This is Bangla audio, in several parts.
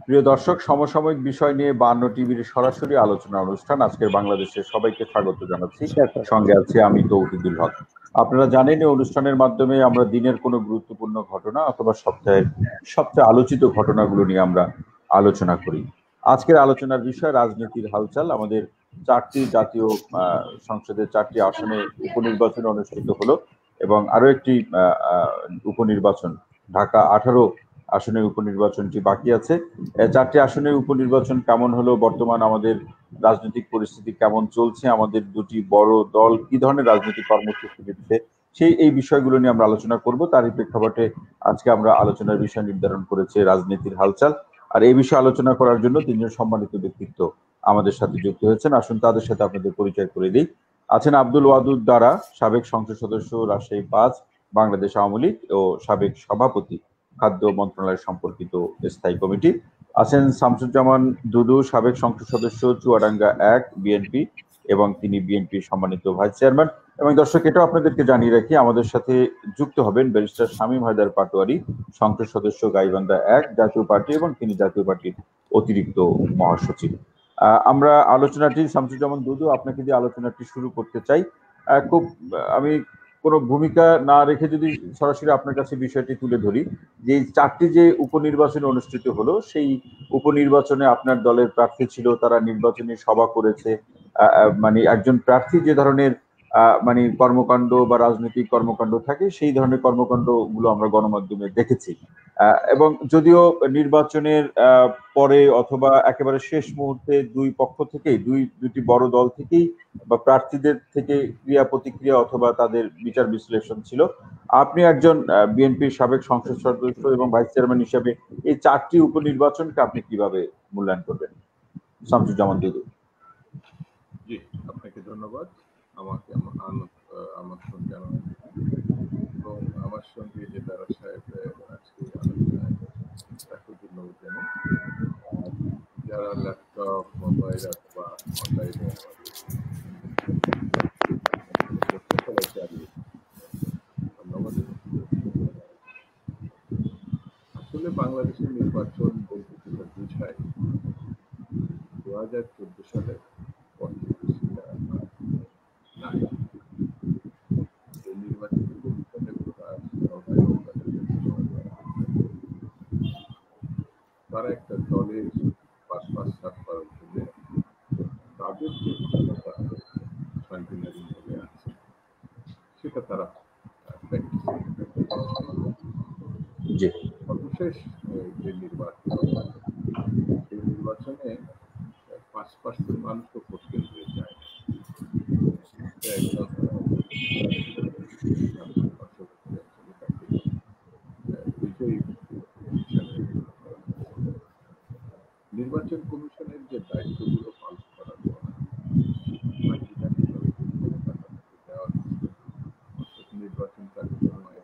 প্রিয় দর্শক, সমসাময়িক বিষয় নিয়ে 52 টিভির সরাসরি আলোচনা অনুষ্ঠান আজকের বাংলাদেশের সবাইকে স্বাগত জানাচ্ছি। সঙ্গে আছে আমি তৌহিদুল হক। আপনারা জানেন এই অনুষ্ঠানের মাধ্যমে আমরা দিনের কোনো গুরুত্বপূর্ণ ঘটনা অথবা সপ্তাহের সবচেয়ে আলোচিত ঘটনাগুলো নিয়ে আমরা আলোচনা করি। আজকের আলোচনার বিষয় রাজনীতির হালচাল। আমাদের চারটি জাতীয় সংসদের 4টি আসনে উপনির্বাচন অনুষ্ঠিত হলো এবং আরো একটি উপনির্বাচন ঢাকা 18 আসনের উপনির্বাচনটি বাকি আছে। 4টি আসনের উপনির্বাচন কেমন হলো, বর্তমান আমাদের রাজনৈতিক পরিস্থিতি কেমন চলছে, আমাদের দুটি বড় দল কি ধরনের রাজনৈতিক কর্মসূচি দিচ্ছে, এই বিষয়গুলো নিয়ে আমরা আলোচনা করব। তারই প্রেক্ষাপটে আজকে আমরা আলোচনার বিষয় নির্ধারণ করেছে রাজনীতির হালচাল। আর এই বিষয়ে আলোচনা করার জন্য 3জন সম্মানিত ব্যক্তিত্ব আমাদের সাথে যুক্ত হয়েছেন। আসুন তাদের সাথে আপনাদের পরিচয় করে দিই। আছেন আব্দুল ওয়াদুদ দ্বারা, সাবেক সংসদ সদস্য, রাজশাহী 5, বাংলাদেশ আওয়ামী লীগ ও সাবেক সভাপতি, খাদ্য মন্ত্রণালয় সম্পর্কিত স্থায়ী কমিটি। আছেন শামসুজ্জামান দুদু, সাবেক সংসদ সদস্য, চুয়াডাঙ্গা 1, বিএনপি, এবং তিনি বিএনপির সম্মানিত ভাইস চেয়ারম্যান। এবং দর্শক, এটাও আপনাদেরকে জানিয়ে রাখি, আমাদের সাথে যুক্ত হবেন ব্যারিস্টার শামীম হায়দার পাটোয়ারি, সংসদ সদস্য, গাইবান্ধা 1, জাতীয় পার্টি, এবং তিনি জাতীয় পার্টির অতিরিক্ত মহাসচিব। আমরা আলোচনাটি, শামসুজ্জামান দুদু, আপনাকে দিয়ে আলোচনাটি শুরু করতে চাই। খুব আমি কোনো ভূমিকা না রেখে যদি সরাসরি আপনার কাছে বিষয়টি তুলে ধরি, যে 4টি যে উপনির্বাচন অনুষ্ঠিত হলো, সেই উপনির্বাচনে আপনার দলের প্রার্থী ছিল, তারা নির্বাচনী সভা করেছে। মানে একজন প্রার্থী যে ধরনের মানে কর্মকাণ্ড বা রাজনৈতিক কর্মকাণ্ড থাকে, সেই ধরনের কর্মকাণ্ড গুলো আমরা গণমাধ্যমে দেখেছি। এবং যদিও নির্বাচনের পরে অথবা একেবারে শেষ মুহূর্তে দুই পক্ষ থেকেই, দুটি বড় দল থেকেই বা প্রার্থীদের থেকে ক্রিয়া প্রতিক্রিয়া অথবা তাদের বিচার বিশ্লেষণ ছিল। আপনি একজন বিএনপির সাবেক সংসদ সদস্য এবং ভাইস চেয়ারম্যান হিসেবে এই 4টি উপনির্বাচনকে আপনি কিভাবে মূল্যায়ন করবেন? শামসুজ্জামান দুদু। জি, আপনাকে ধন্যবাদ আমাকে আমন্ত্রণ জানানোর জন্য। এবং আমার সঙ্গে যে দ্বারা সাহেব আজকে আলোচনায় তাকে ধন্যবাদ জানাই। যারা ল্যাপটপ, মোবাইল অথবা অনলাইনে ধন্যবাদ। আসলে বাংলাদেশের নির্বাচন বলতে যেটা বুঝায় 2014 সালে পর থেকে সেটা নাই। এই নির্বাচন কমিশনের তারা একটা দলের পাশাপাশি করার জন্য তাদের যে ক্ষমতা সাংবিধানিক ভাবে আছে সেটা তারা সর্বশেষ যে নির্বাচন, সেই নির্বাচনে 5% মানুষও ভোট কেন্দ্রে যায়। নির্বাচন কমিশনের যে দায়িত্বগুলো পালন করার জন্য নির্বাচন কার্যক্রমে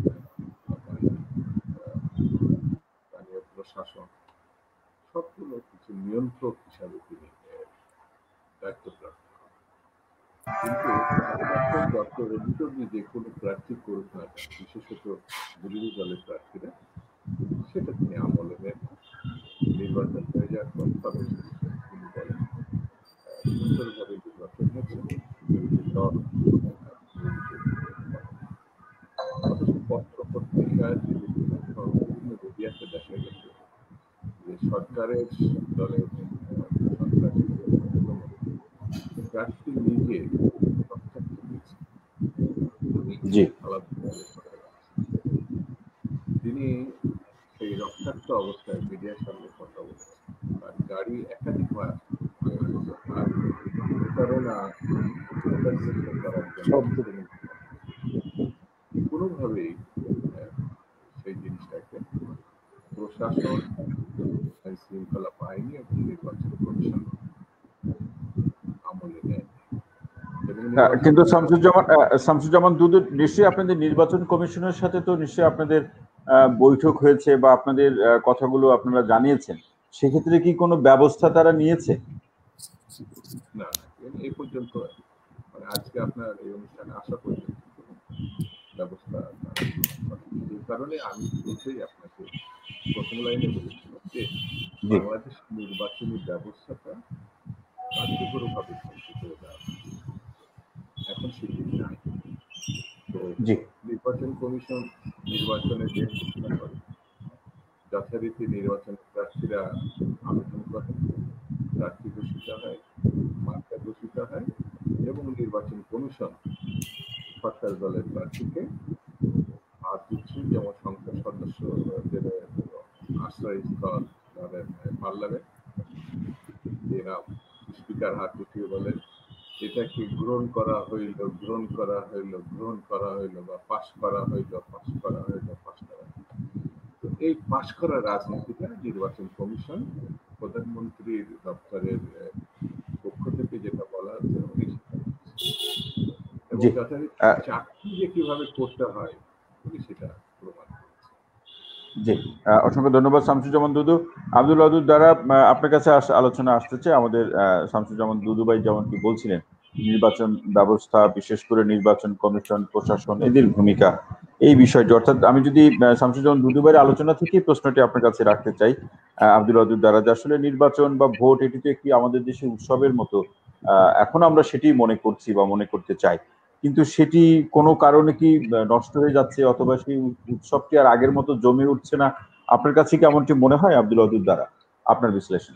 স্থানীয় প্রশাসন সবগুলো কিছু নিয়ন্ত্রক হিসাবে তিনি দায়িত্বপ্রাপ্ত। কিন্তু ডক্টর অভিযোগে যে কোনো প্রার্থী করুক না কেন, বিশেষত বিরোধী দলের প্রার্থীরা, সেটা তিনি আমলে নেন। নির্বাচন হয়ে যাওয়ার পর তবে তিনি বলেন সুন্দরভাবে নির্বাচন হয়েছে, বিরোধী দল অথচ পত্র পত্রিকায় বিভিন্ন মিডিয়াতে দেখা গেছে যে সরকারের দলের প্রার্থী নিজে রক্তাক্ত হয়েছে। তিনি সেই রক্তাক্ত অবস্থায় মিডিয়ার সামনে কথা বলেছেন। তার গাড়ি একাধিকবার কোনোভাবেই সেই জিনিসটাকে প্রশাসন, আইন শৃঙ্খলা বাহিনী এবং নির্বাচন কমিশন আমলে নেয়। কিন্তু শামসুজ্জামান দুদু, নিশ্চয়ই আপনাদের নির্বাচন কমিশনের সাথে তো নিশ্চয়ই আপনাদের বৈঠক হয়েছে বা আপনাদের কথাগুলো আপনারা জানিয়েছেন, সেক্ষেত্রে কি কোনো ব্যবস্থা তারা নিয়েছে? না, এই পর্যন্ত মানে আজকে আপনার এই অনুষ্ঠানে আসা পর্যন্ত ব্যবস্থা, এই কারণে আমি শুরুতেই আপনাকে প্রথম লাইনে বলেছিলাম যে বাংলাদেশ নির্বাচনী ব্যবস্থাটা কার্যকরভাবে ধ্বংস করে দেওয়া, এখন সেটি নাই। তো নির্বাচন কমিশন নির্বাচনের ডেট ঘোষণা করে, যথারীতি নির্বাচন প্রার্থীরা আবেদন করেন, প্রার্থী ঘোষিত হয়, মার্কা ঘোষিত হয় এবং নির্বাচন কমিশন সরকার দলের প্রার্থীকে হাত দিচ্ছে, যেমন সংসদ সদস্যদের আশ্রয়স্থল ধরেন পার্লামেন্ট, এরা স্পিকার হাত উঠিয়ে বলেন এটাকে গ্রহণ করা হইল, গ্রহণ করা হইল, গ্রহণ করা হইল, বা পাশ করা হইল, পাশ করা হইল, পাশ করা হইল। তো এই পাশ করার রাজনীতিটা নির্বাচন কমিশন প্রধানমন্ত্রীর দপ্তরের পক্ষ থেকে যেটা বলা হচ্ছে এবং চাকরি যে কিভাবে করতে হয় সেটা প্রমাণ করেছে। জি, অসংখ্য ধন্যবাদ শামসুজ্জামান দুদু। আব্দুল ওয়াদুদ দ্বারা আপনার কাছে আলোচনা আসতেছে। আমাদের শামসুজ্জামান দুদু ভাই যেমনটি বলছিলেন, নির্বাচন ব্যবস্থা, বিশেষ করে নির্বাচন কমিশন, প্রশাসন, এদের ভূমিকা, এই বিষয়টি, অর্থাৎ আমি যদি শামসুজ্জামান দুদু ভাইয়ের আলোচনা থেকেই প্রশ্নটি আপনার কাছে রাখতে চাই আব্দুল ওয়াদুদ দ্বারা, যে আসলে নির্বাচন বা ভোট এটি তো একটি আমাদের দেশে উৎসবের মতো, এখন আমরা সেটি মনে করছি বা মনে করতে চাই, কিন্তু সেটি কোনো কারণে কি নষ্ট হয়ে যাচ্ছে, অথবা সেই উৎসবটি আর আগের মতো জমে উঠছে না? আপনার কাছে কি এমনটি মনে হয় আব্দুল ওয়াদুদ দ্বারা, আপনার বিশ্লেষণ?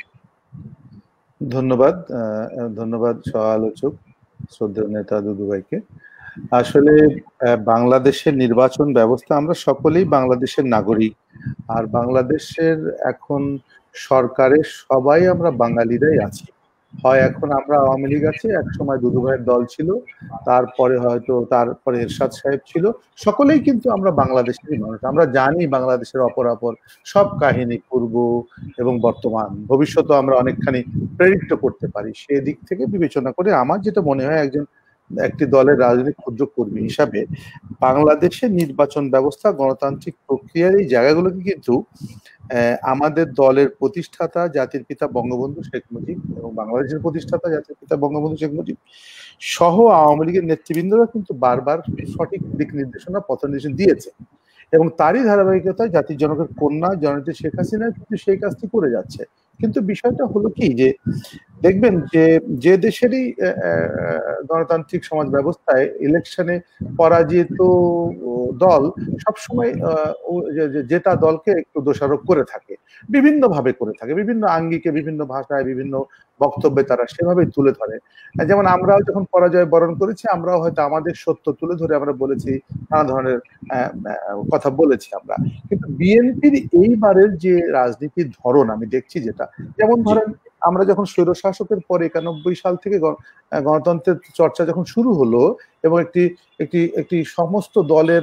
ধন্যবাদ সহ আলোচক শ্রদ্ধেয় নেতা দুদু ভাইকে। আসলে বাংলাদেশের নির্বাচন ব্যবস্থা, আমরা সকলেই বাংলাদেশের নাগরিক, আর বাংলাদেশের এখন সরকারের সবাই আমরা বাঙালিরাই আছি। হয় এখন আমরা আওয়ামী লীগ আছি, এক সময় দুদু ভাইয়ের দল ছিল, তারপরে হয়তো তারপরে এরশাদ সাহেব ছিল, সকলেই কিন্তু আমরা বাংলাদেশেরই মানুষ। আমরা জানি বাংলাদেশের অপরাপর সব কাহিনী, পূর্ব এবং বর্তমান, ভবিষ্যৎও আমরা অনেকখানি প্রেডিক্ট করতে পারি। সেদিক থেকে বিবেচনা করে আমার যেটা মনে হয়, একটি দলের রাজনৈতিক ক্ষুদ্র কর্মী হিসাবে বাংলাদেশের নির্বাচন ব্যবস্থা, গণতান্ত্রিক প্রক্রিয়ার এই জায়গাগুলোকে কিন্তু আমাদের দলের প্রতিষ্ঠাতা জাতির পিতা বঙ্গবন্ধু শেখ মুজিব এবং বাংলাদেশের প্রতিষ্ঠাতা জাতির পিতা বঙ্গবন্ধু শেখ মুজিব সহ আওয়ামী লীগের নেতৃবৃন্দরা কিন্তু বারবার সঠিক দিক নির্দেশনা, পথ নির্দেশনা দিয়েছে, এবং তারই ধারাবাহিকতায় জাতির জনকের কন্যা জননেত্রী শেখ হাসিনা কিন্তু সেই কাজটি করে যাচ্ছে। কিন্তু বিষয়টা হলো কি, যে দেখবেন যে দেশেরই গণতান্ত্রিক সমাজ ব্যবস্থায় ইলেকশনে পরাজিত দল সবসময় জেতা দলকে একটু দোষারোপ করে থাকে, বিভিন্ন ভাবে করে থাকে, বিভিন্ন আঙ্গিকে, বিভিন্ন ভাষায়, বিভিন্ন বক্তব্যে তারা সেভাবেই তুলে ধরে। যেমন আমরাও যখন পরাজয় বরণ করেছি, আমরাও হয়তো আমাদের সত্য তুলে ধরে আমরা বলেছি, নানা ধরনের কথা বলেছি আমরা। কিন্তু বিএনপির এইবারের যে রাজনীতির ধরন আমি দেখছি, যেটা যেমন ধরেন আমরা যখন স্বৈরশাসকের পরে 91 সাল থেকে গণতন্ত্রের চর্চা যখন শুরু হলো এবং একটি সমস্ত দলের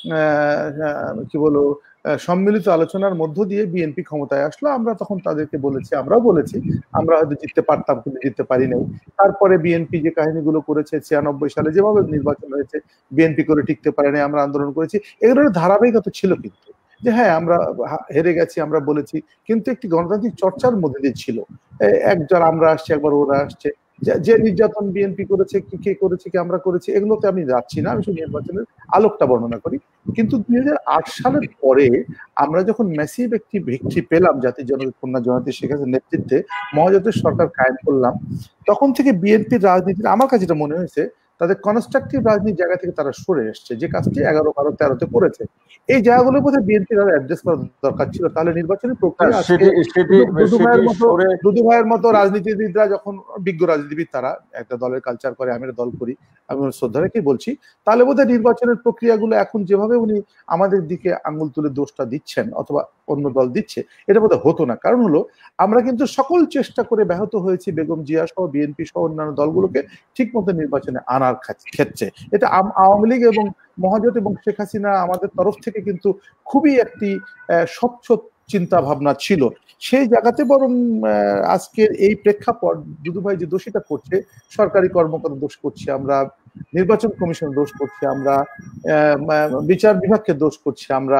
কি বলবো সম্মিলিত আলোচনার মধ্য দিয়ে বিএনপি ক্ষমতায় আসলো, আমরা তখন তাদেরকে বলেছি, আমরাও বলেছি, আমরা হয়তো জিততে পারতাম কিন্তু জিততে পারি নাই। তারপরে বিএনপি যে কাহিনীগুলো করেছে, 96 সালে যেভাবে নির্বাচন হয়েছে, বিএনপি করে টিকতে পারে নাই, আমরা আন্দোলন করেছি, এগুলোর ধারাবাহিকতা ছিল কিন্তু, যে হ্যাঁ আমরা হেরে গেছি, আমরা বলেছি, কিন্তু একটি গণতান্ত্রিক চর্চার মধ্যে দিয়ে ছিল। একবার আমরা আসছি, একবার ওরা আসছে, যে নির্যাতন বিএনপি করেছে, কি কে করেছে, কি আমরা করেছি, এগুলোতে আমি যাচ্ছি না, আমি শুধু নির্বাচনের আলোকটা বর্ণনা করি। কিন্তু 2008 সালের পরে আমরা যখন ম্যাসিভ একটি ভিক্টরি পেলাম জাতির জনকের কন্যা জননেত্রী শেখ হাসিনার নেতৃত্বে, মহাজোটের সরকার কায়েম করলাম, তখন থেকে বিএনপির রাজনীতির আমার কাছে যেটা মনে হয়েছে, তাদের কনস্ট্রাকটিভ রাজনীতির জায়গা থেকে তারা সরে এসছে, যে কাজটি 11, 12, 13-তে করেছে। এই জায়গাগুলোর মধ্যে বিএনপির আরো অ্যাড্রেস করা দরকার ছিল, তাহলে নির্বাচনের প্রক্রিয়া দুদু ভাইয়ের মতো রাজনীতিবিদরা, যখন বিজ্ঞ রাজনীতিবিদ, তারা একটা দলের কালচার করে, আমি একটা দল করি, আমি শ্রদ্ধা রেখেই বলছি, তাহলে বোধহয় নির্বাচনের প্রক্রিয়াগুলো এখন যেভাবে উনি আমাদের দিকে আঙুল তুলে দোষটা দিচ্ছেন অথবা অন্য দল দিচ্ছে, এটা বোধহয় হতো না। কারণ হলো আমরা কিন্তু সকল চেষ্টা করে ব্যাহত হয়েছি বেগম জিয়া সহ বিএনপি সহ অন্যান্য দলগুলোকে ঠিক মতো নির্বাচনে আনার ক্ষেত্রে। এটা আওয়ামী লীগ এবং মহাজোট এবং শেখ হাসিনা আমাদের তরফ থেকে কিন্তু খুবই একটি স্বচ্ছ চিন্তা ভাবনা ছিল। সেই জায়গাতে বরং আজকের এই প্রেক্ষাপট, দুদু ভাই যে দোষীটা করছে, সরকারি কর্মকর্তা দোষ করছি আমরা, নির্বাচন কমিশন দোষ করছি আমরা, বিচার বিভাগকে দোষ করছি আমরা,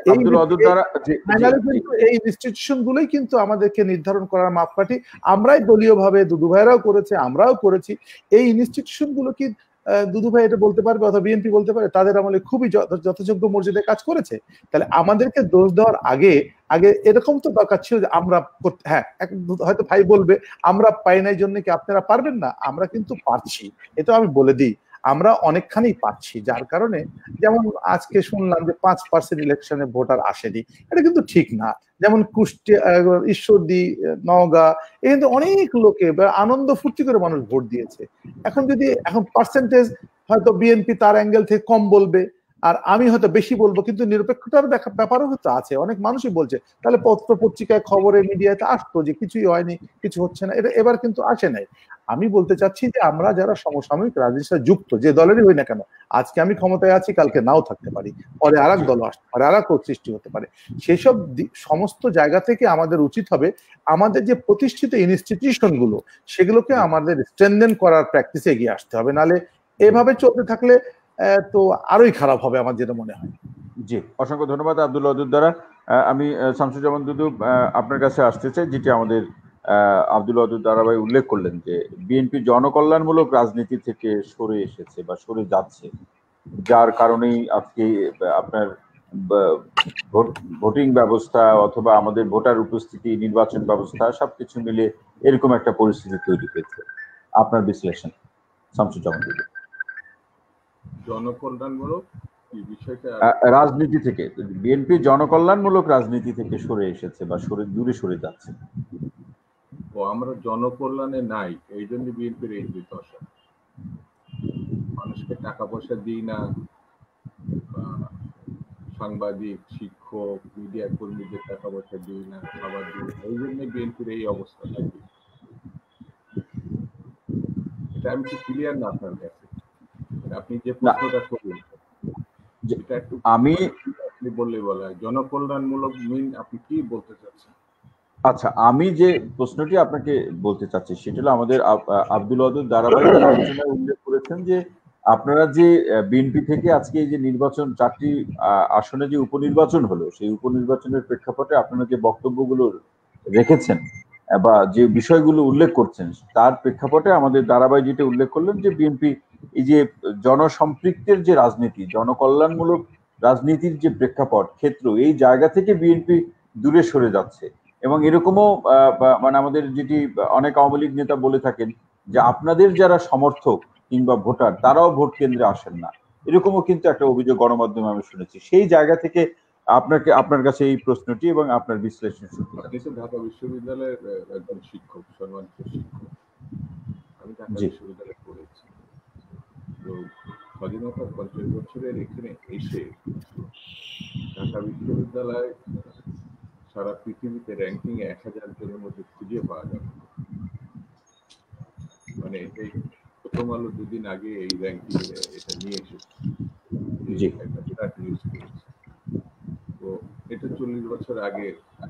এই ইনস্টিটিউশন গুলোই কিন্তু আমাদেরকে নির্ধারণ করার মাপকাঠি। আমরাই দলীয় ভাবে, দুদু ভাইরাও করেছে, আমরাও করেছি, এই ইনস্টিটিউশন গুলো কি দুদু ভাই এটা বলতে পারবে অথবা বিএনপি বলতে পারে তাদের আমলে খুবই যথাযোগ্য মর্যাদায় কাজ করেছে। তাহলে আমাদেরকে দোষ দেওয়ার আগে আগে এরকম তো দরকার ছিল যে আমরা হ্যাঁ হয়তো ভাই বলবে আমরা পাই নাই জন্য কি আপনারা পারবেন না, আমরা কিন্তু পারছি, এটা আমি বলে দিই আমরা অনেকখানি পাচ্ছি। যার কারণে যেমন আজকে শুনলাম যে 5% ইলেকশনে ভোটার আসেনি, এটা কিন্তু ঠিক না। যেমন কুষ্টিয়া, ঈশ্বরদী, নওগাঁ, এই কিন্তু অনেক লোকে আনন্দ ফুর্তি করে মানুষ ভোট দিয়েছে। এখন পার্সেন্টেজ হয়তো বিএনপি তার অ্যাঙ্গেল থেকে কম বলবে আর আমি হয়তো বেশি বলবো, কিন্তু নিরপেক্ষতার ব্যাপারও হয়তো আছে। অনেক মানুষই বলছে তাহলে পত্র পত্রিকায় খবরে মিডিয়াতে আসতো যে কিছুই হয়নি, কিছু হচ্ছে না, এটা এবার কিন্তু আসে নাই। আমি বলতে চাচ্ছি যে আমরা যারা সমসাময়িক রাজনীতির সাথে যুক্ত, যে দলেরই হই না কেন, আজকে আমি ক্ষমতায় আছি, কালকে নাও থাকতে পারি, পরে আর এক দল আসতে পারে, আর এক সৃষ্টি হতে পারে, সেসব সমস্ত জায়গা থেকে আমাদের উচিত হবে আমাদের যে প্রতিষ্ঠিত ইনস্টিটিউশন গুলো সেগুলোকে আমাদের স্ট্রেনথেন করার প্র্যাকটিসে এগিয়ে আসতে হবে। নালে এভাবে চলতে থাকলে তো আরোই খারাপ হবে আমার যেটা মনে হয়। জি, অসংখ্য ধন্যবাদ আব্দুল ওয়াদুদ দ্বারা। আমি শামসুজ্জামান দুদু আপনার কাছে আসতে চাই, যেটি আমাদের আব্দুল ওয়াদুদ দারাভাই উল্লেখ করলেন যে বিএনপি জনকল্যাণমূলক রাজনীতি থেকে সরে এসেছে বা সরে যাচ্ছে, যার কারণেই আজকে আপনার ভোটিং ব্যবস্থা অথবা আমাদের ভোটার উপস্থিতি, নির্বাচন ব্যবস্থা সবকিছু মিলে এরকম একটা পরিস্থিতি তৈরি হয়েছে। আপনার বিশ্লেষণ শামসুজ্জামান দুদু। জনকল্যাণমূলক রাজনীতি থেকে বিএনপি জনকল্যাণমূলক রাজনীতি থেকে সরে এসেছে বা দূরে সরে যাচ্ছে। ও আমরা জনকল্যাণে নাই, এই জন্য বিএনপির এই দশা। মানুষকে টাকা পয়সা দিই না, সাংবাদিক, শিক্ষক, মিডিয়া কর্মীদের টাকা পয়সা দিই না, খাবার দিই, এই জন্য বিএনপির এই অবস্থা থাকে। এটা আমি কি ক্লিয়ার না আপনার কাছে? আপনি যে প্রশ্নটা করলেন এটা একটু আপনি বললে বলা হয় জনকল্যাণমূলক মিন আপনি কি বলতে চাচ্ছেন? আচ্ছা, আমি যে প্রশ্নটি আপনাকে বলতে চাচ্ছি সেটা হলো আমাদের আব্দুল ওয়াদুদ দারাভাই আলোচনায় উল্লেখ করেছেন যে আপনারা যে বিএনপি থেকে আজকে এই যে নির্বাচন 4টি আসনে যে উপনির্বাচন হলো, সেই উপনির্বাচনের প্রেক্ষাপটে আপনারা যে বক্তব্যগুলো রেখেছেন বা যে বিষয়গুলো উল্লেখ করছেন তার প্রেক্ষাপটে আমাদের দারাভাই যেটা উল্লেখ করলেন যে বিএনপি এই যে জনসম্পৃক্তের যে রাজনীতি, জনকল্যাণমূলক রাজনীতির যে প্রেক্ষাপট ক্ষেত্র, এই জায়গা থেকে বিএনপি দূরে সরে যাচ্ছে। এবং এরকমও মানে আমাদের যেটি অনেক আওয়ামী লীগ নেতা বলে থাকেন যে আপনাদের যারা সমর্থক কিংবা ভোটার তারাও ভোট কেন্দ্রে আসেন না, এরকমও কিন্তু একটা অভিযোগ গণমাধ্যমে আমি শুনেছি। সেই জায়গা থেকে আপনার কাছে এই প্রশ্নটি এবং আপনার বিশ্লেষণ শুনতে চাই। আপনি তো ঢাকা বিশ্ববিদ্যালয়ের একজন শিক্ষক, সম্মানিত শিক্ষক। আমি ঢাকা বিশ্ববিদ্যালয়ে পড়েছি। তো স্বাধীনতার 50 বছরের এখানে এসে ঢাকা বিশ্ববিদ্যালয় সারা পৃথিবীতে র্যাঙ্কিং 1000 জনের মধ্যে খুঁজে পাওয়া যাবে। মানে এটাই প্রথম আলো দুদিন আগে এই র্যাঙ্কিং এটা নিয়ে এসেছে, একটা বিরাট নিউজ করেছে। তো এটা 40 বছর আগে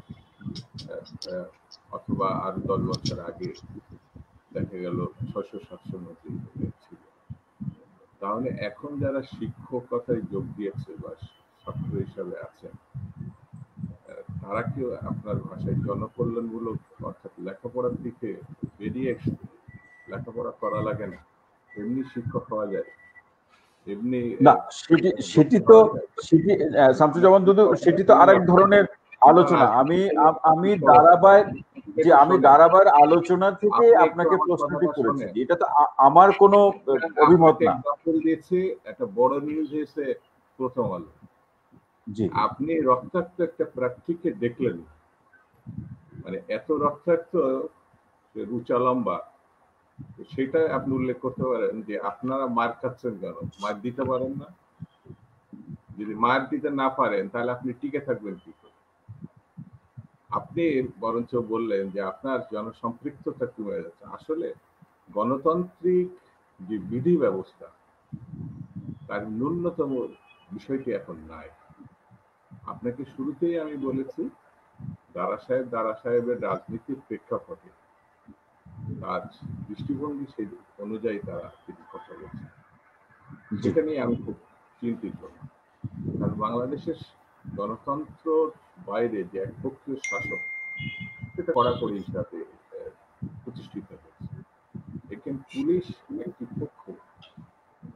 অথবা আর 10 বছর আগে দেখা গেল 600-700 মধ্যে ছিল। তাহলে এখন যারা শিক্ষকতায় যোগ দিয়েছে বা ছাত্র হিসাবে আছেন তারা কি আপনার ভাষায় জনকল্যাণমূলক অর্থাৎ লেখাপড়ার দিকে বেরিয়ে এসছে? লেখাপড়া করা লাগে না, এমনি শিক্ষক হওয়া যায়? এমনি না, সেটি তো শামসুজ্জামান দুদু সেটি তো আরেক ধরনের আলোচনা। আমি দারাবাইয়ের আলোচনা থেকে আপনাকে প্রশ্নটি করেছি, এটা তো আমার কোনো অভিমত না। দিয়েছে একটা বড় নিউজ হয়েছে প্রথম আলো। জি, আপনি রক্তাক্ত একটা প্রার্থীকে দেখলেন, মানে এত রক্তাক্ত, রুচা লম্বা, সেটা আপনি উল্লেখ করতে পারেন যে আপনারা মার খাচ্ছেন কেন? মার দিতে পারেন না? যদি মার দিতে না পারেন তাহলে আপনি টিকে থাকবেন কি করে? আপনি বরঞ্চ বললেন যে আপনার জনসম্পৃক্ততা কমে যাচ্ছে। আসলে গণতান্ত্রিক যে বিধি ব্যবস্থা তার ন্যূনতম বিষয়টি এখন নাই। আপনাকে শুরুতেই আমি বলেছি দারা সাহেবের রাজনীতির প্রেক্ষাপটে তার দৃষ্টিভঙ্গি সেই অনুযায়ী তারা কথা বলছে, সেটা নিয়ে আমি খুব চিন্তিত। কারণ বাংলাদেশের গণতন্ত্র বাইরে যে একপক্ষীয় শাসন সেটা কড়াকড়ি হিসাবে প্রতিষ্ঠিত হয়েছে। এখানে পুলিশ একটি পক্ষ,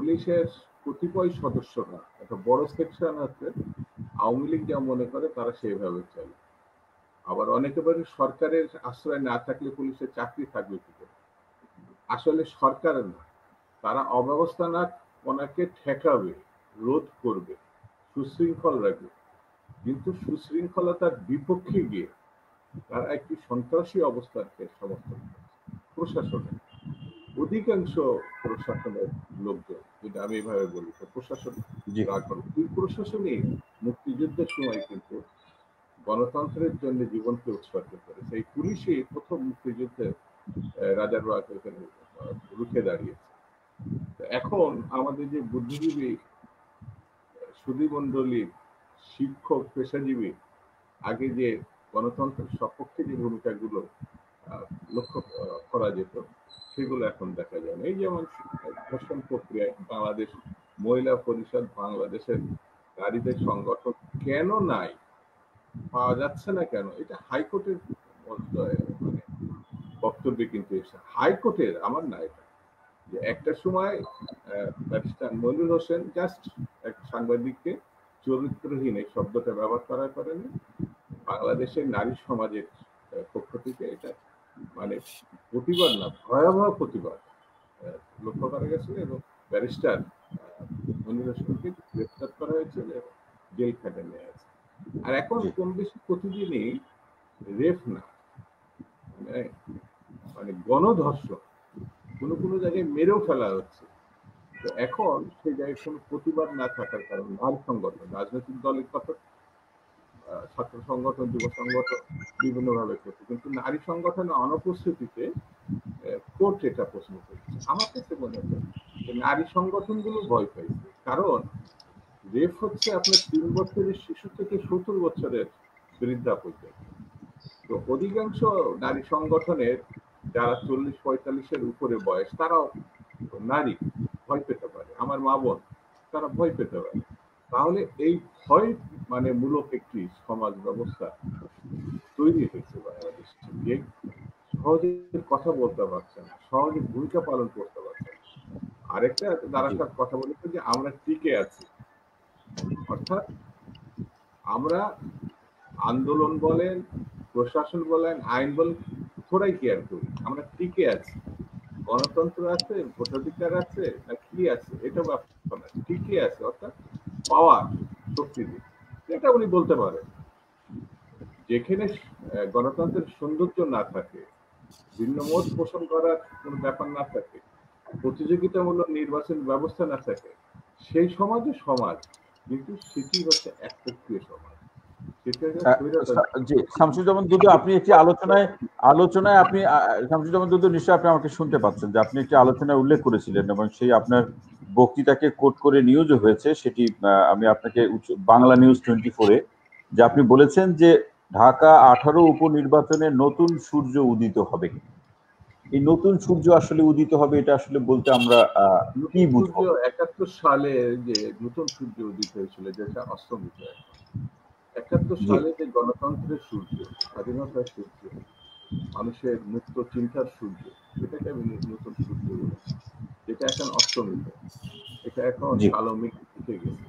পুলিশের কতিপয় সদস্যরা একটা বড় সেকশন আছে, আওয়ামী লীগ যা মনে করে তারা সেইভাবে চলে। আবার অনেকে বলে সরকারের আশ্রয় না থাকলে পুলিশের চাকরি থাকবে কি করে? আসলে সরকারের না, তারা অব্যবস্থাপনাকে ঠেকাবে, রোধ করবে, সুশৃঙ্খল রাখবে, কিন্তু সুশৃঙ্খলতার বিপক্ষে গিয়ে তারা একটি সন্ত্রাসী অবস্থানকে সমর্থন করে। প্রশাসনের অধিকাংশ প্রশাসনের লোকজন, যদি আমি এভাবে বলি, তো প্রশাসন এই প্রশাসনই মুক্তিযুদ্ধের সময় কিন্তু গণতন্ত্রের জন্য জীবনকে উৎসর্গ করেছে। এই পুলিশই প্রথম মুক্তিযুদ্ধে রাজার বাগ রুখে দাঁড়িয়েছে। এখন আমাদের যে বুদ্ধিজীবী সুধীমণ্ডলী, শিক্ষক, পেশাজীবী আগে যে গণতন্ত্রের সপক্ষে যে ভূমিকাগুলো লক্ষ্য করা যেত সেগুলো এখন দেখা যায় না। এই যেমন ধর্ষণ প্রক্রিয়ায় বাংলাদেশ মহিলা পরিষদ, বাংলাদেশের নারীদের সংগঠন কেন নাই, পাওয়া যাচ্ছে না কেন, এটা হাইকোর্টের মানে বক্তব্যে কিন্তু এসে হাইকোর্টের, আমার না, এটা যে একটা সময় ব্যারিস্টার মনিরুল হোসেন জাস্ট এক সাংবাদিককে চরিত্রহীন এই শব্দটা ব্যবহার করার কারণে বাংলাদেশের নারী সমাজের পক্ষ থেকে এটা মানে প্রতিবাদ না, ভয়াবহ প্রতিবাদ লক্ষ্য করা গেছিল এবং ব্যারিস্টার মনিরুল হোসেনকে গ্রেফতার করা হয়েছিল এবং জেল খাটে নেওয়া হয়েছে। আর এখন কম বেশি প্রতিদিনই রেপ না, মানে গণধর্ষণ কোনো কোনো জায়গায় মেরেও ফেলা হচ্ছে। তো এখন সেই জায়গায় কোনো প্রতিবাদ না থাকার কারণে নারী সংগঠন, রাজনৈতিক দলের কথা, ছাত্র সংগঠন, যুব সংগঠন বিভিন্নভাবে করছে, কিন্তু নারী সংগঠনের অনুপস্থিতিতে কোর্ট এটা প্রশ্ন করছে। আমার কাছে মনে হয় যে নারী সংগঠনগুলো ভয় পাইছে, কারণ রেপ হচ্ছে আপনার 3 বছরের শিশু থেকে 70 বছরের বৃদ্ধা পর্যন্ত। তো অধিকাংশ নারী সংগঠনের যারা 40-45-এর উপরে বয়স, তারাও নারী, ভয় পেতে পারে। আমার মা বোন, তারা ভয় পেতে পারে। তাহলে এই ভয় মানে মূলক একটি সমাজ ব্যবস্থা তৈরি হয়েছে বাংলাদেশে, যে সহজে কথা বলতে পারছে না, সহজে ভূমিকা পালন করতে পারছে না। আরেকটা দ্বারা কথা বলেছে যে আমরা টিকে আছি, অর্থাৎ আমরা আন্দোলন বলেন, প্রশাসন বলেন, আইন বলেন, থোড়াই কেয়ার করি, আমরা টিকে আছি, গণতন্ত্র আছে, ভোটাধিকার আছে, না কি আছে, এটা ব্যাপার না, টিকে আছে, অর্থাৎ পাওয়ার শক্তি দিয়ে, এটা উনি বলতে পারেন। যেখানে গণতন্ত্রের সৌন্দর্য না থাকে, ভিন্ন মত পোষণ করার কোন ব্যাপার না থাকে, প্রতিযোগিতামূলক নির্বাচন ব্যবস্থা না থাকে, সেই সমাজে সমাজ, কিন্তু সেটি হচ্ছে একপক্ষীয় সমাজ। জি, শামসুজ্জামান দুদু, আপনি একটি আলোচনায় আপনি শামসুজ্জামান দুদু, নিশ্চয়ই আপনি আমাকে শুনতে পাচ্ছেন, যে আপনি একটি আলোচনায় উল্লেখ করেছিলেন এবং সেই আপনার বক্তৃতাকে কোট করে নিউজও হয়েছে, সেটি আমি আপনাকে বাংলা নিউজ 24-এ, যে আপনি বলেছেন যে ঢাকা 18 উপনির্বাচনে নতুন সূর্য উদিত হবে। এই নতুন সূর্য আসলে উদিত হবে, এটা আসলে বলতে আমরা কি বুঝবো? 71 সালে যে নতুন সূর্য উদিত হয়েছিল, যেটা অস্তমিত, 71 সালে যে গণতন্ত্রের সূর্য, স্বাধীনতার সূর্য, মানুষের মুক্ত চিন্তার সূর্য, এটাকে আমি নতুন সূর্য বলেছি, যেটা এখন অস্তমিত, এটা এখন কালো মেঘ উঠে গেছে।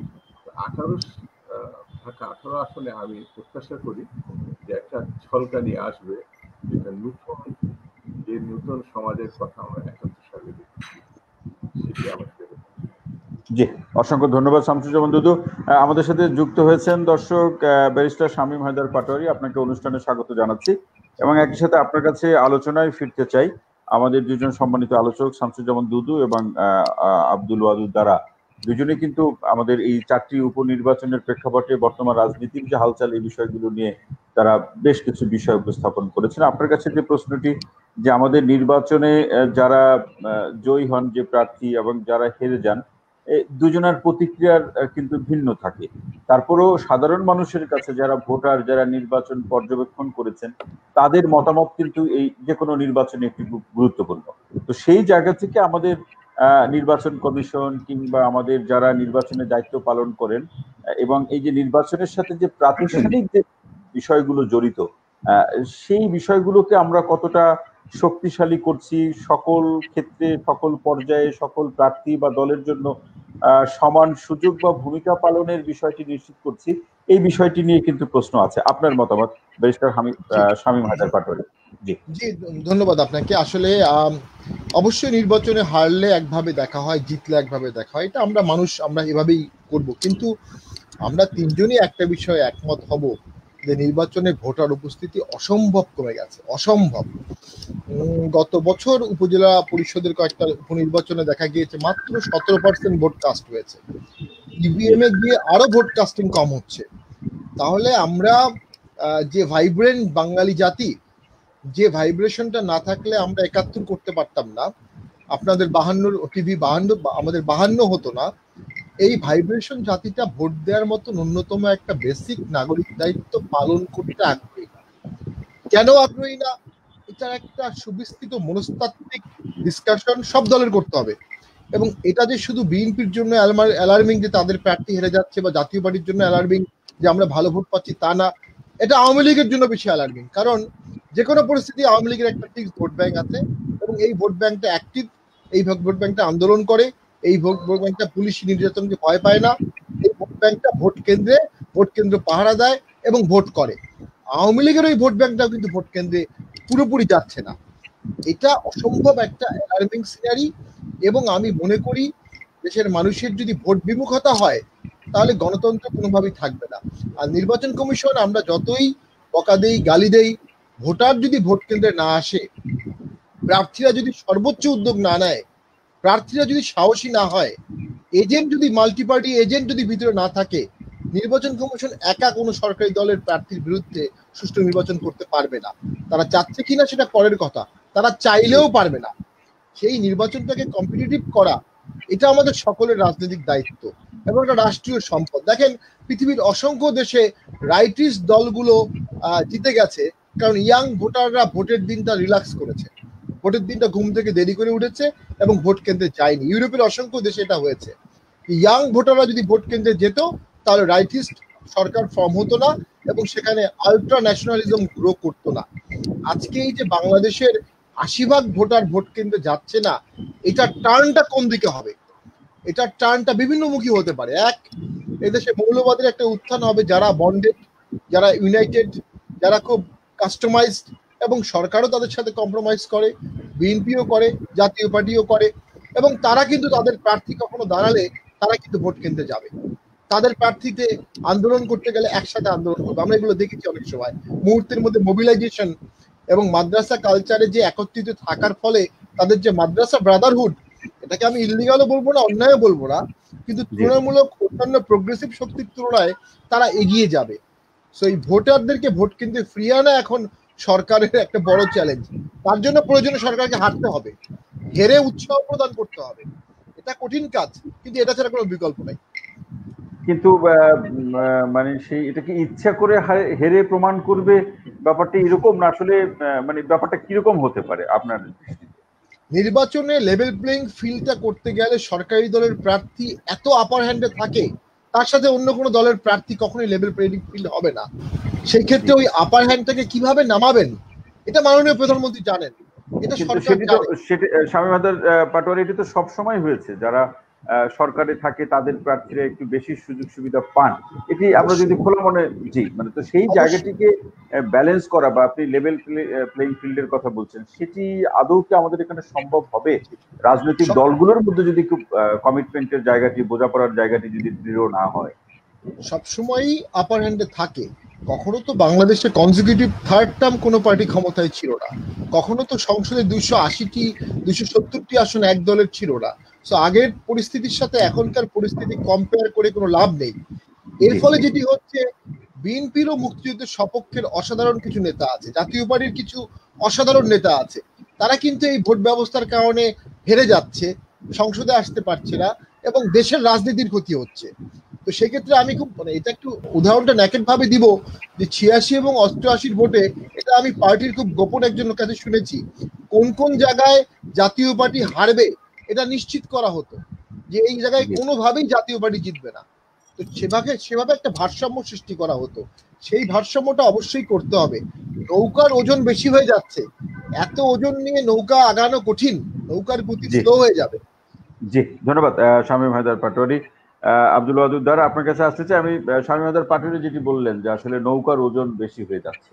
18 আসলে আমি প্রত্যাশা করি যে একটা ঝলকানি আসবে, যেটা নতুন সমাজের কথা আমরা 71 সালে দেখছি, সেটি আমাদের। জি, অসংখ্য ধন্যবাদ শামসুজ্জামান দুদু। আমাদের সাথে যুক্ত হয়েছেন দর্শক ব্যারিস্টার শামীম হায়দার পাটোয়ারী, আপনাকে অনুষ্ঠানে স্বাগত জানাচ্ছি এবং একই সাথে আপনার কাছে আলোচনায় ফিরতে চাই। আমাদের দুজন সম্মানিত আলোচক শামসুজ্জামান দুদু এবং আব্দুল ওয়াদুদ দ্বারা, দুজনে কিন্তু আমাদের এই 4টি উপনির্বাচনের প্রেক্ষাপটে বর্তমান রাজনীতির যে হালচাল, এই বিষয়গুলো নিয়ে তারা বেশ কিছু বিষয় উপস্থাপন করেছেন। আপনার কাছে যে প্রশ্নটি, যে আমাদের নির্বাচনে যারা জয়ী হন, যে প্রার্থী, এবং যারা হেরে যান, দুজনের প্রতিক্রিয়ার কিন্তু ভিন্ন থাকে। তারপরেও সাধারণ মানুষের কাছে, যারা ভোটার, যারা নির্বাচন পর্যবেক্ষণ করেছেন, তাদের মতামত কিন্তু এই যে কোনো নির্বাচনে একটি গুরুত্বপূর্ণ। তো সেই জায়গা থেকে আমাদের নির্বাচন কমিশন কিংবা আমাদের যারা নির্বাচনে দায়িত্ব পালন করেন, এবং এই যে নির্বাচনের সাথে যে প্রাতিষ্ঠানিক যে বিষয়গুলো জড়িত, সেই বিষয়গুলোকে আমরা কতটা শক্তিশালী করছি, সকল ক্ষেত্রে সকল পর্যায়ে সকল প্রার্থী বা দলের জন্য সমান সুযোগ বা ভূমিকা পালনের বিষয়টি নিশ্চিত করছি, এই বিষয়টি নিয়ে কিন্তু প্রশ্ন আছে। আপনার মতামত ব্যারিস্টার শামীম হায়দার পাটোয়ারি? জি জি, ধন্যবাদ আপনাকে। আসলে অবশ্যই নির্বাচনে হারলে একভাবে দেখা হয়, জিতলে একভাবে দেখা হয়, এটা আমরা মানুষ, আমরা এভাবেই করব। কিন্তু আমরা তিনজনই একটা বিষয়ে একমত হব যে নির্বাচনে ভোটার উপস্থিতি অসম্ভব কমে গেছে, অসম্ভব। গত বছর উপজেলা পরিষদের কয়েকটা উপনির্বাচনে দেখা গিয়েছে মাত্র 17% ভোট কাস্ট হয়েছে, ইভিএম এ গিয়ে আরো ভোট কাস্টিং কম হচ্ছে। তাহলে আমরা যে ভাইব্রেন্ট বাঙালি জাতি, যে ভাইব্রেশনটা না থাকলে আমরা 71 করতে পারতাম না, আপনাদের 52 টিভি 52 আমাদের 52 হতো না। এই ভাইব্রেশন জাতিটা ভোট দেওয়ার মতো ন্যূনতম একটা বেসিক নাগরিক দায়িত্ব পালন করতে আগ্রহী না। কেন আগ্রহী না? এটার একটা সুবিস্তৃত মনস্তাত্ত্বিক ডিসকাশন সব দলের করতে হবে। এবং এটা যে শুধু বিএনপির জন্য অ্যালার্মিং যে তাদের প্রার্থী হেরে যাচ্ছে, বা জাতীয় পার্টির জন্য অ্যালার্মিং যে আমরা ভালো ভোট পাচ্ছি, তা না। এটা আওয়ামী লীগের জন্য বেশি অ্যালার্মিং। কারণ যে কোনো পরিস্থিতি আওয়ামী লীগের একটা ফিক্সড ভোট ব্যাংক আছে, এবং এই ভোট ব্যাংকটা অ্যাক্টিভ, এই ভোট ব্যাংকটা আন্দোলন করে, এই ভোট ব্যাংকটা পুলিশ নির্যাতনকে ভয় পায় না, এই ভোট ব্যাংকটা ভোট কেন্দ্র পাহারা দেয় এবং ভোট করে। আওয়ামী লীগের ওই ভোট ব্যাংকটাও কিন্তু ভোট কেন্দ্রে পুরোপুরি যাচ্ছে না। এটা অসম্ভব একটা অ্যালার্মিং সিনারি। এবং আমি মনে করি দেশের মানুষের যদি ভোট বিমুখতা হয়, তাহলে গণতন্ত্র কোনোভাবেই থাকবে না। আর নির্বাচন কমিশন আমরা যতই বকা দেই, গালি দেই, ভোটার যদি ভোট কেন্দ্রে না আসে, প্রার্থীরা যদি সর্বোচ্চ উদ্যোগ না নেয়, প্রার্থীরা যদি সাহসী না হয়, এজেন্ট যদি মাল্টি পার্টি এজেন্ট যদি ভিতরে না থাকে, নির্বাচন কমিশন একা কোনো সরকারি দলের প্রার্থীর বিরুদ্ধে সুষ্ঠু নির্বাচন করতে পারবে না। তারা চাচ্ছে কিনা সেটা পরের কথা, তারা চাইলেও পারবে না। সেই নির্বাচনটাকে কম্পিটিটিভ করা, এটা আমাদের সকলের রাজনৈতিক দায়িত্ব এবং একটা রাষ্ট্রীয় সম্পদ। দেখেন, পৃথিবীর অসংখ্য দেশে রাইটিস্ট দলগুলো জিতে গেছে, কারণ ইয়াং ভোটাররা ভোটের দিনটা রিল্যাক্স করেছে, ভোটের দিনটা ঘুম থেকে দেরি করে উঠেছে এবং ভোট কেন্দ্রে যায়নি। ইউরোপের অসংখ্য দেশে এটা হয়েছে। ইয়াং ভোটাররা যদি ভোট কেন্দ্রে যেত, তাহলে রাইটিস্ট সরকার ফর্ম হতো না এবং সেখানে আলট্রা ন্যাশনালিজম গ্রো করতো না। আজকে এই যে বাংলাদেশের 80% ভোটার ভোট কেন্দ্রে যাচ্ছে না, এটার টার্নটা কোন দিকে হবে? এটার টার্নটা বিভিন্নমুখী হতে পারে। এক, এদেশে মৌলবাদের একটা উত্থান হবে, যারা বন্ডেড, যারা ইউনাইটেড, যারা খুব কাস্টমাইজড, এবং সরকারও তাদের সাথে কম্প্রোমাইজ করে, বিএনপিও করে, জাতীয় পার্টিও করে, এবং তারা কিন্তু তাদের প্রার্থী কখনো দাঁড়ালে তারা কিন্তু ভোট কেন্দ্রে যাবে। তাদের প্রার্থীতে আন্দোলন করতে গেলে একসাথে আন্দোলন করবে। আমরা এগুলো দেখেছি অনেক সময়। মুহূর্তের মধ্যে মোবিলাইজেশন এবং মাদ্রাসা কালচারে যে একত্রিত থাকার ফলে তাদের যে মাদ্রাসা ব্রাদারহুড, এটাকে আমি ইল্লিগালও বলবো না, অন্যায়ও বলবো না, কিন্তু তুলনামূলক অন্যান্য প্রোগ্রেসিভ শক্তির তুলনায় তারা এগিয়ে যাবে। সো এই ভোটারদেরকে ভোট কেন্দ্রে ফিরিয়ে আনা এখন সরকারের একটা বড় চ্যালেঞ্জ। তার জন্য প্রয়োজনে সরকারকে হারতে হবে, হেরে উৎসাহ প্রদান করতে হবে। এটা কঠিন কাজ, কিন্তু এটা ছাড়া কোনো বিকল্প নাই। কিন্তু মানে সেই এটা কি ইচ্ছা করে হেরে প্রমাণ করবে, ব্যাপারটা এরকম না? আসলে মানে ব্যাপারটা কিরকম হতে পারে আপনার দৃষ্টিতে? নির্বাচনে লেভেল প্লেইং ফিল্ডটা করতে গেলে সরকারি দলের প্রার্থী এত আপার হ্যান্ডে থাকে, তার সাথে অন্য কোনো দলের প্রার্থী কখনোই লেভেল প্লেইং ফিল্ড হবে না। সেই ক্ষেত্রে ওই আপার হ্যান্ডটাকে কিভাবে নামাবেন, এটা মাননীয় প্রধানমন্ত্রী জানেন, এটা সরকার জানে। শামীম হায়দার পাটোয়ারি, এটি তো সবসময় হয়েছে, যারা সরকারে থাকে তাদের প্রার্থীরা একটু বেশি সুযোগ সুবিধা পান। এটি আমরা যদি খোলা মনে, জি, মানে তো সেই জায়গাটিকে ব্যালেন্স করা, বা আপনি লেভেল প্লেইং ফিল্ডের কথা বলছেন, সেটি আদৌ কি আমাদের এখানে সম্ভব হবে? রাজনৈতিক দলগুলোর মধ্যে যদি খুব কমিটমেন্টের জায়গাটি, বোঝাপড়ার জায়গাটি যদি দৃঢ় না হয়। সবসময়ই আপার হ্যান্ডে থাকে। কখনো তো বাংলাদেশে কনজিকিউটিভ থার্ড টার্ম কোনো পার্টি ক্ষমতায় ছিল না, কখনো তো সংসদে 280টি 270টি আসন এক দলের ছিল না। সো আগের পরিস্থিতির সাথে এখনকার পরিস্থিতি কম্পেয়ার করে কোনো লাভ নেই। এর ফলে যেটি হচ্ছে, বিএনপিরও মুক্তিযুদ্ধের সপক্ষের অসাধারণ কিছু নেতা আছে, জাতীয় পার্টির কিছু অসাধারণ নেতা আছে, তারা কিন্তু এই ভোট ব্যবস্থার কারণে হেরে যাচ্ছে, সংসদে আসতে পারছে না এবং দেশের রাজনীতির ক্ষতি হচ্ছে। তো সেক্ষেত্রে আমি খুব, মানে এটা একটু উদাহরণটা ন্যাকেট ভাবে দিব যে 86 এবং 88 ভোটে, এটা আমি পার্টির খুব গোপন একজনের কাছে শুনেছি, কোন কোন জায়গায় জাতীয় পার্টি হারবে এটা নিশ্চিত করা হতো, যে এই জায়গায় কোনোভাবেই জাতীয় পার্টি জিতবে না। তো তো সেভাবে একটা ভারসাম্য সৃষ্টি করা হতো। সেই ভারসাম্যটা অবশ্যই করতে হবে। নৌকার ওজন বেশি হয়ে যাচ্ছে, এত ওজন নিয়ে নৌকা আগানো কঠিন, নৌকার গতি স্লো হয়ে যাবে। জি, ধন্যবাদ শামীম হায়দার পাটোয়ারি। আব্দুল ওয়াদুদ দ্বারা আপনার কাছে আসতে চাই আমি। শামীম হায়দার পাটোয়ারি যেটি বললেন যে আসলে নৌকার ওজন বেশি হয়ে যাচ্ছে।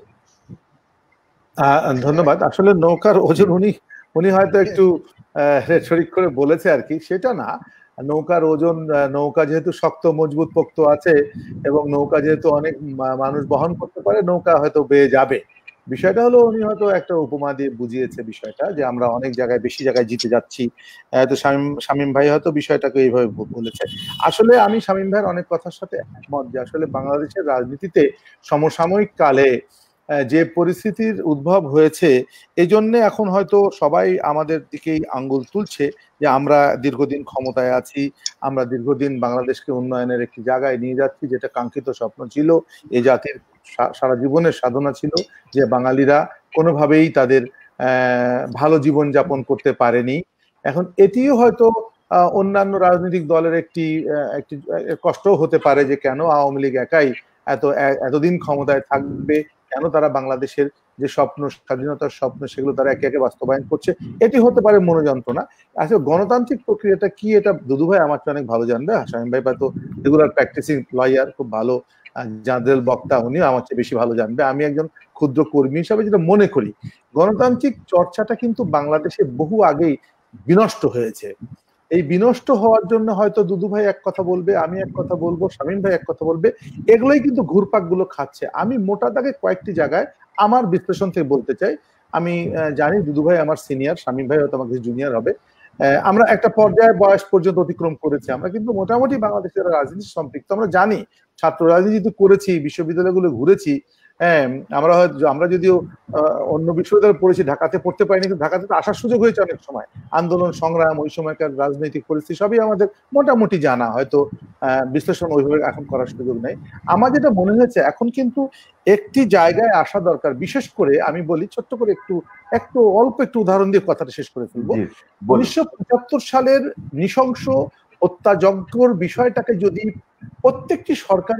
ধন্যবাদ। আসলে নৌকার ওজন উনি হয়তো একটু রেটরিক করে বলেছে আর কি, সেটা না। নৌকার ওজন, নৌকা যেহেতু শক্ত মজবুত পোক্ত আছে এবং নৌকা যেহেতু অনেক মানুষ বহন করতে পারে, নৌকা হয়তো বেয়ে যাবে। বিষয়টা হলো উনি হয়তো একটা উপমা দিয়ে বুঝিয়েছে বিষয়টা, যে আমরা অনেক জায়গায় বেশি জায়গায় জিতে যাচ্ছি। তো শামীম ভাই হয়তো বিষয়টাকে এইভাবে বলেছে। আসলে আমি শামীম ভাইয়ের অনেক কথার সাথে একমত যে আসলে বাংলাদেশের রাজনীতিতে সমসাময়িক কালে যে পরিস্থিতির উদ্ভব হয়েছে, এই জন্য এখন হয়তো সবাই আমাদের দিকেই আঙ্গুল তুলছে যে আমরা দীর্ঘদিন ক্ষমতায় আছি, আমরা দীর্ঘদিন বাংলাদেশকে উন্নয়নের একটি জায়গায় নিয়ে যাচ্ছি, যেটা কাঙ্ক্ষিত স্বপ্ন ছিল, এই জাতির সারা জীবনের সাধনা ছিল যে বাঙালিরা কোনোভাবেই তাদের ভালো জীবন যাপন করতে পারেনি। এখন এটিও হয়তো অন্যান্য রাজনৈতিক দলের একটি কষ্টও হতে পারে যে কেন আওয়ামী লীগ একাই এতদিন ক্ষমতায় থাকবে, কেন তারা বাংলাদেশের যে স্বপ্ন, স্বাধীনতার স্বপ্ন, সেগুলো তারা একে একে বাস্তবায়ন করছে। এটি হতে পারে মনোযন্ত্রণা। আসলে গণতান্ত্রিক প্রক্রিয়াটা কি, এটা দুদু ভাই আমার চেয়ে অনেক ভালো জানবে। শামীম ভাই তো রেগুলার প্র্যাকটিসিং লয়ার, খুব ভালো জাদরেল বক্তা, উনিও আমার চেয়ে বেশি ভালো জানবে। আমি একজন ক্ষুদ্র কর্মী হিসাবে যেটা মনে করি, গণতান্ত্রিক চর্চাটা কিন্তু বাংলাদেশে বহু আগেই বিনষ্ট হয়েছে। এই বিনষ্ট হওয়ার জন্য হয়তো দুদু ভাই এক কথা বলবে, আমি এক কথা বলবো, শামীম ভাই এক কথা বলবে, এগুলোই কিন্তু ঘুরপাক গুলো খাচ্ছে। আমি মোটা দাগে কয়েকটি জায়গায় আমার বিশ্লেষণ থেকে বলতে চাই। আমি জানি দুদু ভাই আমার সিনিয়র, শামীম ভাই হয়তো আমাকে জুনিয়র হবে। আমরা একটা পর্যায়ে বয়স পর্যন্ত অতিক্রম করেছি, আমরা কিন্তু মোটামুটি বাংলাদেশের রাজনীতি সম্পৃক্ত, আমরা জানি, ছাত্র রাজনীতি করেছি, বিশ্ববিদ্যালয়গুলো ঘুরেছি। হ্যাঁ, আমরা যদিও অন্য বিশ্ববিদ্যালয়ে পড়েছি, ঢাকাতে পড়তে পারিনি, কিন্তু ঢাকাতে তো আসার সুযোগ হয়েছে অনেক সময়। আন্দোলন সংগ্রাম, ওই সময়কার রাজনৈতিক পরিস্থিতি সবই আমাদের মোটামুটি জানা, হয়তো বিশ্লেষণ ওইভাবে এখন করার সুযোগ নেই। আমার যেটা মনে হয়েছে এখন কিন্তু একটি জায়গায় আসা দরকার। বিশেষ করে আমি বলি ছোট্ট করে একটু অল্প একটু উদাহরণ দিয়ে কথাটা শেষ করে ফেলবো। 1975 সালের নৃশংস হত্যাযজ্ঞর বিষয়টাকে যদি প্রত্যেকটি সরকারি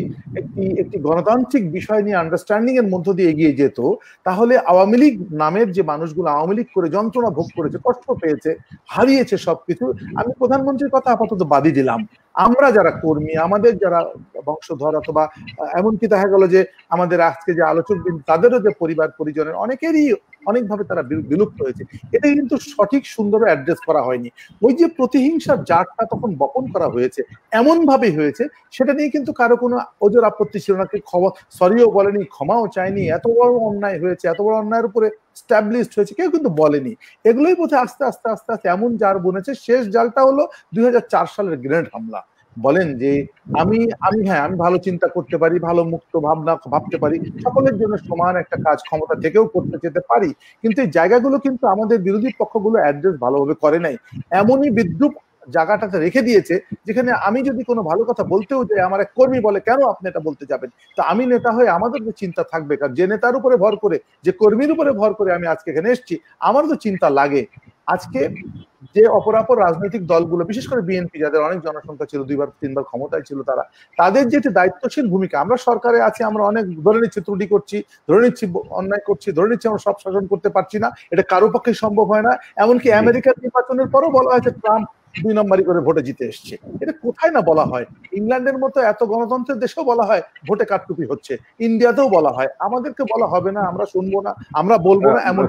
একটি গণতান্ত্রিক বিষয় নিয়ে আন্ডারস্ট্যান্ডিং এর মধ্য দিয়ে এগিয়ে যেত, তাহলে আওয়ামী লীগ নামের যে মানুষগুলো আওয়ামী লীগ করে যন্ত্রণা ভোগ করেছে, কষ্ট পেয়েছে, হারিয়েছে সবকিছু, আমি প্রধানমন্ত্রীর কথা আপাতত বাদই দিলাম, আমরা যারা কর্মী, আমাদের যারা বংশধর, অথবা এমনকি দেখা গেল যে আমাদের আজকে যে আলোচক তাদেরও যে পরিবার পরিজনের অনেকেরই অনেকভাবে তারা বিলুপ্ত হয়েছে, এটা কিন্তু সঠিক সুন্দর অ্যাড্রেস করা হয়নি। ওই যে প্রতিহিংসার জাতটা তখন বপন করা হয়েছে, এমন ভাবে হয়েছে, সেটা নিয়ে কিন্তু কারো কোনো ওজোর আপত্তি ছিল না, সরিও বলেনি, ক্ষমাও চায়নি, এত বড় অন্যায় হয়েছে, এত বড় অন্যায়ের উপরে স্ট্যাবলিশড হয়েছে, কেউ কিন্তু বলেনি। এগুলোই বোধহয় আস্তে আস্তে আস্তে আস্তে এমন জাল বনেছে। শেষ জালটা হলো 2004 সালের গ্রেনেড হামলা। বলেন যে আমি ভালো চিন্তা করতে পারি, ভালো মুক্ত ভাবতে পারি, সকলের জন্য সমান একটা কাজ ক্ষমতা থেকেও করতে যেতে পারি, কিন্তু এই জায়গাগুলো কিন্তু আমাদের বিরোধী পক্ষগুলো অ্যাড্রেস ভালোভাবে করে নাই। এমনই বিদ্রুপ জায়গাটাতে রেখে দিয়েছে, যেখানে আমি যদি কোনো ভালো কথা বলতেও যাই, আমার এক কর্মী বলে কেন আপনি এটা বলতে যাবেন। তো আমি নেতা হয়ে আমাদের যে চিন্তা থাকবে, কারণ যে নেতার উপরে ভর করে, যে কর্মীর উপরে ভর করে আমি আজকে এখানে এসেছি, আমার তো চিন্তা লাগে। আজকে যে অপরাপর রাজনৈতিক দলগুলো, বিশেষ করে বিএনপি, যাদের অনেক জনসংখ্যা ছিল, 2-3বার ক্ষমতায় ছিল, তাদের যে দায়িত্বশীল ভূমিকা, আমরা সরকারে আছি, আমরা অনেক ধরে নিচ্ছি ত্রুটি করছি, ধরে নিচ্ছি অন্যায় করছি, ধরে নিচ্ছি আমরা সব শাসন করতে পারছি না, এটা কারো পক্ষে সম্ভব হয় না। এমনকি আমেরিকার নির্বাচনের পরও বলা হয়েছে ট্রাম্প 2 নম্বরই করে ভোটে জিতে এসছে। এটা কোথায় না বলা হয়। ইংল্যান্ডের মতো এত গণতন্ত্রের দেশেও বলা হয় ভোটে কারচুপি হচ্ছে, ইন্ডিয়াতেও বলা হয়। আমাদেরকে বলা হবে না, আমরা শুনবো না, আমরা বলবো না, এমন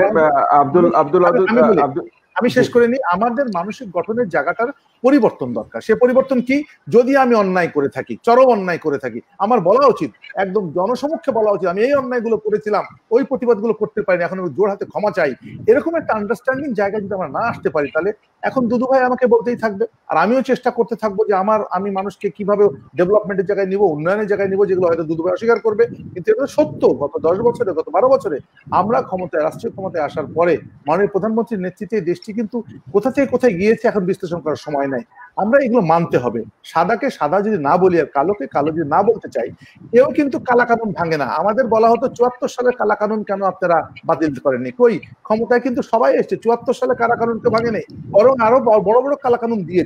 আমি শেষ করে নিই। আমাদের মানসিক গঠনের জায়গাটার পরিবর্তন দরকার। সে পরিবর্তন কি? যদি আমি অন্যায় করে থাকি, চরম অন্যায় করে থাকি, আমার বলা উচিত, একদম জনসমক্ষে বলা উচিত, আমি এই অন্যায়গুলো করেছিলাম, ওই প্রতিবাদগুলো করতে পারিনি, এখন আমি জোর হাতে ক্ষমা চাই। এরকম একটা আন্ডারস্ট্যান্ডিং জায়গায় যদি আমরা না আসতে পারি, তাহলে এখন দুদু ভাই আমাকে বলতেই থাকবে, আর আমিও চেষ্টা করতে থাকবো যে আমি মানুষকে কিভাবে ডেভেলপমেন্টের জায়গায় নিব, উন্নয়নের জায়গায় নিব, যেগুলো হয়তো দুদু ভাই অস্বীকার করবে, কিন্তু এটা সত্য। গত 10 বছরে, গত 12 বছরে আমরা রাষ্ট্রীয় ক্ষমতায় আসার পরে মাননীয় প্রধানমন্ত্রীর নেতৃত্বে দেশটি কিন্তু কোথা থেকে কোথায় গিয়েছে এখন বিশ্লেষণ করার সময় নাই। আমরা এগুলো মানতে হবে। সাদাকে সাদা যদি না বলি, আর কালোকে কালো যদি না বলতে চাই, কেউ কিন্তু কালা কানুন ভাঙে না। আমাদের বলা হতো 74 সালের কালা কানুন কেন আপনারা বাতিল করেননি? কই, ক্ষমতায় কিন্তু সবাই এসছে, 74 সালে কালা কানুনকে ভাঙে নেই, বরং আরো বড় বড় কালা কানুন দিয়েছে।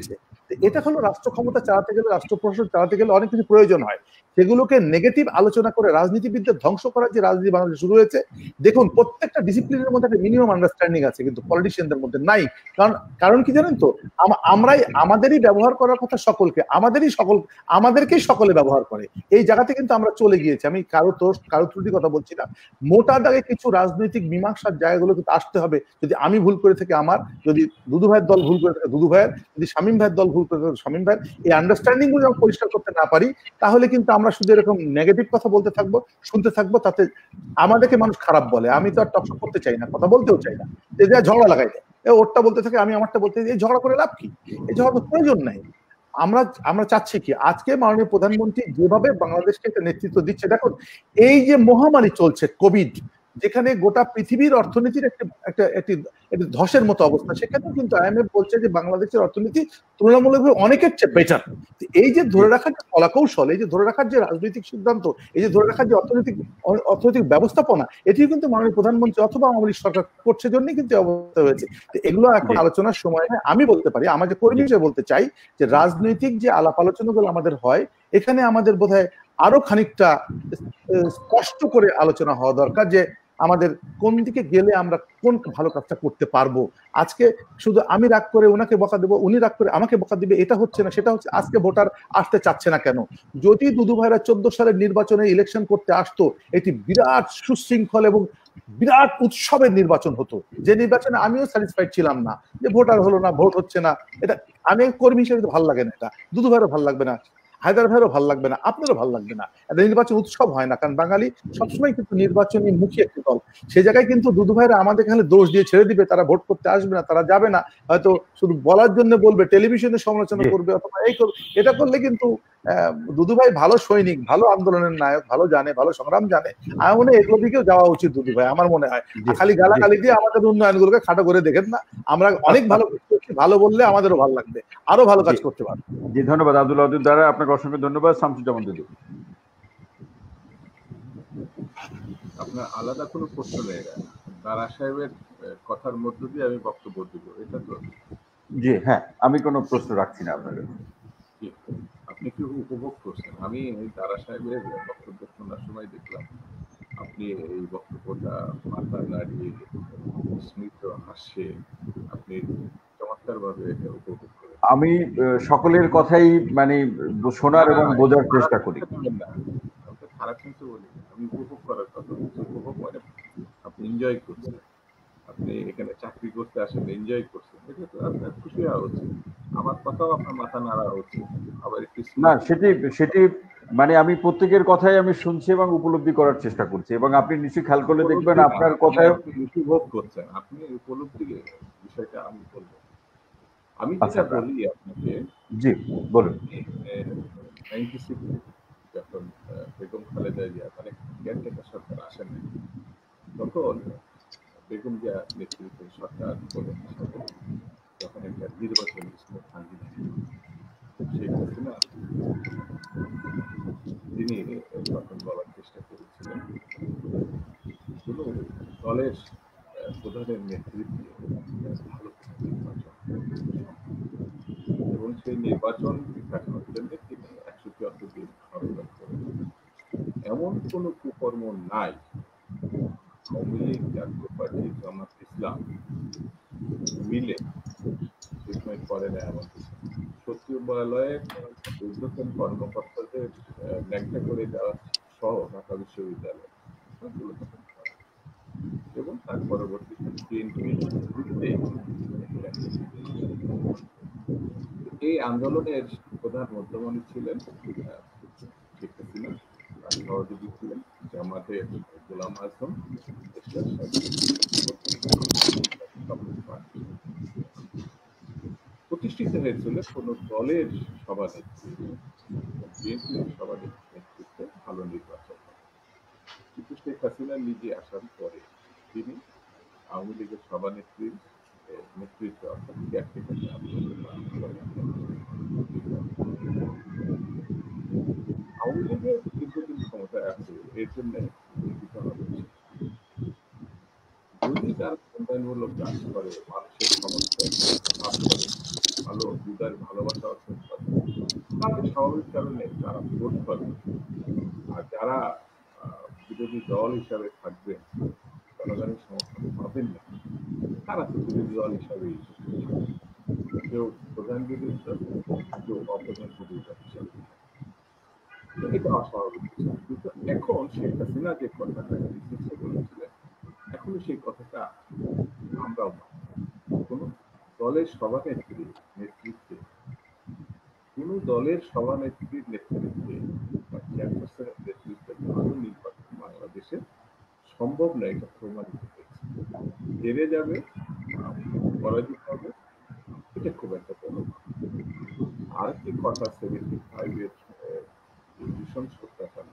এটা হলো রাষ্ট্র ক্ষমতা চালাতে গেলে, রাষ্ট্র প্রশাসন চালাতে গেলে অনেক কিছু প্রয়োজন হয়। সেগুলোকে নেগেটিভ আলোচনা করে রাজনীতিবিদদের ধ্বংস করার যে রাজনীতি বাংলাদেশে শুরু হয়েছে, দেখুন প্রত্যেকটা ডিসিপ্লিনের মধ্যে একটা মিনিমাম আন্ডারস্ট্যান্ডিং আছে, কিন্তু পলিটিশিয়ানদের মধ্যে নাই। কারণ কি জানেন তো, আমরাই আমাদেরই ব্যবহার করার কথা সকলকে, আমাদেরকেই সকলে ব্যবহার করে। এই জায়গাতে কিন্তু আমরা চলে গিয়েছি। আমি কারো ত্রুটি কথা বলছি না, মোটা দাগে কিছু রাজনৈতিক মীমাংসার জায়গাগুলো কিন্তু আসতে হবে। যদি আমি ভুল করে থাকি আমার, যদি দুদু ভাইয়ের দল ভুল করে থাকে দুদু ভাইয়ের, যদি শামীম ভাইয়ের দল ভুল করে থাকে শামীম ভাইয়ের, এই আন্ডারস্ট্যান্ডিং গুলো যখন পরিষ্কার করতে না পারি, তাহলে কিন্তু আমরা শুধু এরকম নেগেটিভ কথা বলতে থাকবো, শুনতে থাকবো, তাতে আমাদেরকে মানুষ খারাপ বলে। আমি তো আর টকশপ করতে চাই না, কথা বলতেও চাই না, যে ঝগড়া লাগাই দেয়, ওরটা বলতে থাকে আমি আমারটা বলতে, এই ঝগড়া করে লাভ কি? এই ঝগড়া তো প্রয়োজন নাই। আমরা চাচ্ছি কি, আজকে মাননীয় প্রধানমন্ত্রী যেভাবে বাংলাদেশকে একটা নেতৃত্ব দিচ্ছে, দেখুন এই যে মহামারী চলছে কোভিড, যেখানে গোটা পৃথিবীর অর্থনীতির একটি ধসের মতো অবস্থা, সেখানে কিন্তু IMF বলছে যে বাংলাদেশের অর্থনীতি তুলনামূলকভাবে অনেকের চেয়ে বেটার। এই যে ধরে রাখার যে কলাকৌশল, এই যে ধরে রাখার যে রাজনৈতিক সিদ্ধান্ত, এই যে ধরে রাখার যে অর্থনৈতিক ব্যবস্থাপনা, এটি কিন্তু মাননীয় প্রধানমন্ত্রী অথবা আওয়ামী লীগ সরকার করছে জন্যই কিন্তু অবস্থা হয়েছে। এগুলো এখন আলোচনার সময় আমি বলতে পারি, আমাদের কর্মী হিসেবে বলতে চাই যে রাজনৈতিক যে আলাপ আলোচনাগুলো আমাদের হয়, এখানে আমাদের বোধহয় আরো খানিকটা স্পষ্ট করে আলোচনা হওয়া দরকার, যে আমাদের কোন দিকে গেলে আমরা কোন ভালো কাজটা করতে পারবো। আজকে শুধু আমি রাগ করে ওনাকে বকা দেবো, উনি রাগ করে আমাকে বকা দিবে, এটা হচ্ছে না। সেটা হচ্ছে আজকে ভোটার আসতে চাচ্ছে না কেন? যদি দুদু ভাইরা 14 সালের নির্বাচনে ইলেকশন করতে আসতো, এটি বিরাট সুশৃঙ্খল এবং বিরাট উৎসবের নির্বাচন হতো, যে নির্বাচনে আমিও স্যাটিসফাইড ছিলাম না, যে ভোটার হলো না, ভোট হচ্ছে না। এটা আমি কর্মী হিসেবে ভালো লাগে না, এটা দুদু ভাইরও ভালো লাগবে না, হায়দার ভাইয়েরও ভালো লাগবে না, আপনারও ভালো লাগবে না। একটা নির্বাচন উৎসব হয় না, কারণ বাঙালি সবসময় কিন্তু নির্বাচনী মুখী একটি দল। সেই জায়গায় কিন্তু দুদু ভাইরা আমাদের এখানে দোষ দিয়ে ছেড়ে দিবে, তারা ভোট করতে আসবে না, তারা যাবে না, হয়তো শুধু বলার জন্য বলবে, টেলিভিশনে সমালোচনা করবে অথবা এই করবে। এটা করলে কিন্তু দুদু ভাই ভালো সৈনিক, ভালো আন্দোলনের নায়ক, ভালো জানে, ভালো সংগ্রাম জানে। আমার মনে হয় এগুলো দিকেও যাওয়া উচিত দুদু ভাই, আমার মনে হয়। খালি গালাগালি দিয়ে আমাদের উন্নয়নগুলোকে খাটো করে দেখেন না, আমরা অনেক ভালো করছি, ভালো বললে আমাদেরও ভালো লাগবে, আরো ভালো কাজ করতে পারবো। জি, ধন্যবাদ আব্দুল ওয়াদুদ দ্বারা, আপনাকে অসংখ্য ধন্যবাদ। শামসুজ্জামান দুদু, আপনার আলাদা কোনো প্রশ্ন নেই, দারা সাহেবের কথার মধ্য দিয়ে আমি বক্তব্য দিব, এটা তো? জি হ্যাঁ, আমি কোনো প্রশ্ন রাখছি না আপনাকে। আপনি কি উপভোগ করছেন? আমি দারা সাহেবের বক্তব্য শোনার সময় দেখলাম আপনি এই বক্তব্যটা মাথা নাড়িয়ে স্মিত হাসে আপনি চমৎকার ভাবে উপভোগ করেন। আমি সকলের কথাই মানে শোনার এবং বোঝার চেষ্টা করি। খারাপ কিন্তু বলি, আমি উপভোগ করার কথা বলছি। উপভোগ মানে আপনি এনজয় করছেন, আপনি এখানে চাকরি করতে আসেন, এনজয় করছেন, এটা তো আপনার খুশি হওয়া উচিত। আমার কথাও আপনার মাথা নাড়া উচিত। আবার একটু না, সেটি মানে আমি প্রত্যেকের কথাই আমি শুনছি এবং উপলব্ধি করার চেষ্টা করছি, এবং আপনি নিশ্চয়ই খেয়াল করলে দেখবেন আপনার কথায় উপভোগ করছেন, আপনি উপলব্ধি বিষয়টা আমি বলবো। আমি যেটা বলি আপনাকে, জি বলুন। 96 যখন বেগম খালেদা জিয়া মানে কেয়ারটেকার সরকার আসেন, তখন বেগম জিয়া নেতৃত্বের সরকার যখন একটা নির্বাচন শেখ হাসিনা তিনি তখন বলার চেষ্টা করেছিলেন কোনো দলের প্রধানের নেতৃত্বে ভালো নির্বাচন, এবং সেই নির্বাচন দেখানোর জন্য তিনি 174 দিন সরকার করেন। এমন কোন কুকর্ম নাই আওয়ামী লীগ, জাতীয় পার্টি, জামাত ইসলাম মিলে ট্রিটমেন্ট করে না। এমন সচিবালয়ের ঊর্ধ্বতন কর্মকর্তাদের ন্যাংটা করে দেওয়া সহ ঢাকা বিশ্ববিদ্যালয় সবগুলো এবং তার পরবর্তীতে বিএনপির বিরুদ্ধে এই আন্দোলনের প্রধান মধ্যমণি ছিলেন শেখ হাসিনা, তার সহযোগী ছিলেন জামাতের গোলাম আজম, প্রতিষ্ঠিত হয়েছিল কোন দলের সভানেত্রী, বিএনপির সভানেতৃত্বে ভালো নির্বাচন। কিন্তু শেখ হাসিনা নিজে আসার পরে তিনি আওয়ামী লীগের সভানেত্রীর নেতৃত্বে অর্থাৎ আওয়ামী লীগের দীর্ঘদিন ক্ষমতায় আছে, এর জন্য যদি তার উন্নয়নমূলক কাজ করে, মানুষের সমস্যা লাভ করে, ভালো হৃদয়ের ভালোবাসা অর্জন করে, তাহলে স্বাভাবিক কারণে তারা ভোট পাবে। আর যারা বিরোধী দল হিসাবে থাকবেন, জনগণের সমর্থন পাবেন না, তারা তো বিরোধী দল হিসাবেই থাকবে। কেউ প্রধান বিরোধী দল, কেউ অপ্রধান বিরোধী দল হিসাবে। এটা অস্বাভাবিক কিছু, কিন্তু এখন শেখ হাসিনা যে কথাটা বিশেষে বলেছিলেন, এখনো সেই কথাটা আমরাও কোন দলের সভানেত্রী নেতৃত্বে, কোন দলের সভানেত্রীর নেতৃত্বে বা চেয়ারপারসনের নেতৃত্বে ভালো নির্বাচন বাংলাদেশে সম্ভব নয়, এটা প্রমাণিত হয়েছে। হেরে যাবে, পরাজিত হবে, এটা খুব একটা বড়। আরেকটি কথা, 75-এর ভীষণ সত্যাকাণ্ড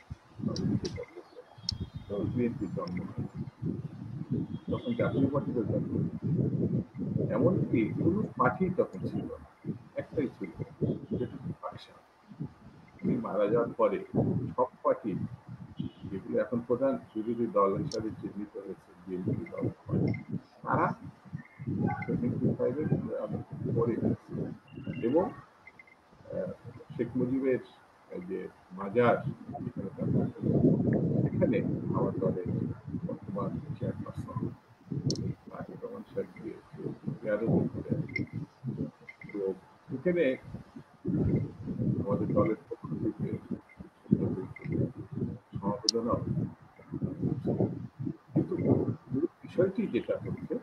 বিএনপি জন্ম হয়, তখন জাতীয় পার্টিরও জন্ম, এমনকি কোন পার্টি তখন ছিল না, একটাই ছিল, যেটা বাকশাল। তিনি মারা যাওয়ার পরে সব পার্টি, যেগুলো এখন প্রধান বিরোধী দল হিসাবে চিহ্নিত হয়েছে বিএনপি দল, তারা 75-এর পরে এবং শেখ মুজিবের যে মাজার, এখানে আমার দলের বর্তমান চেয়ারপারসন তারেক রহমান সাহেবকে তো এখানে আমাদের দলের পক্ষ থেকে সমবেদনা, কিন্তু বিষয়টি যেটা হচ্ছে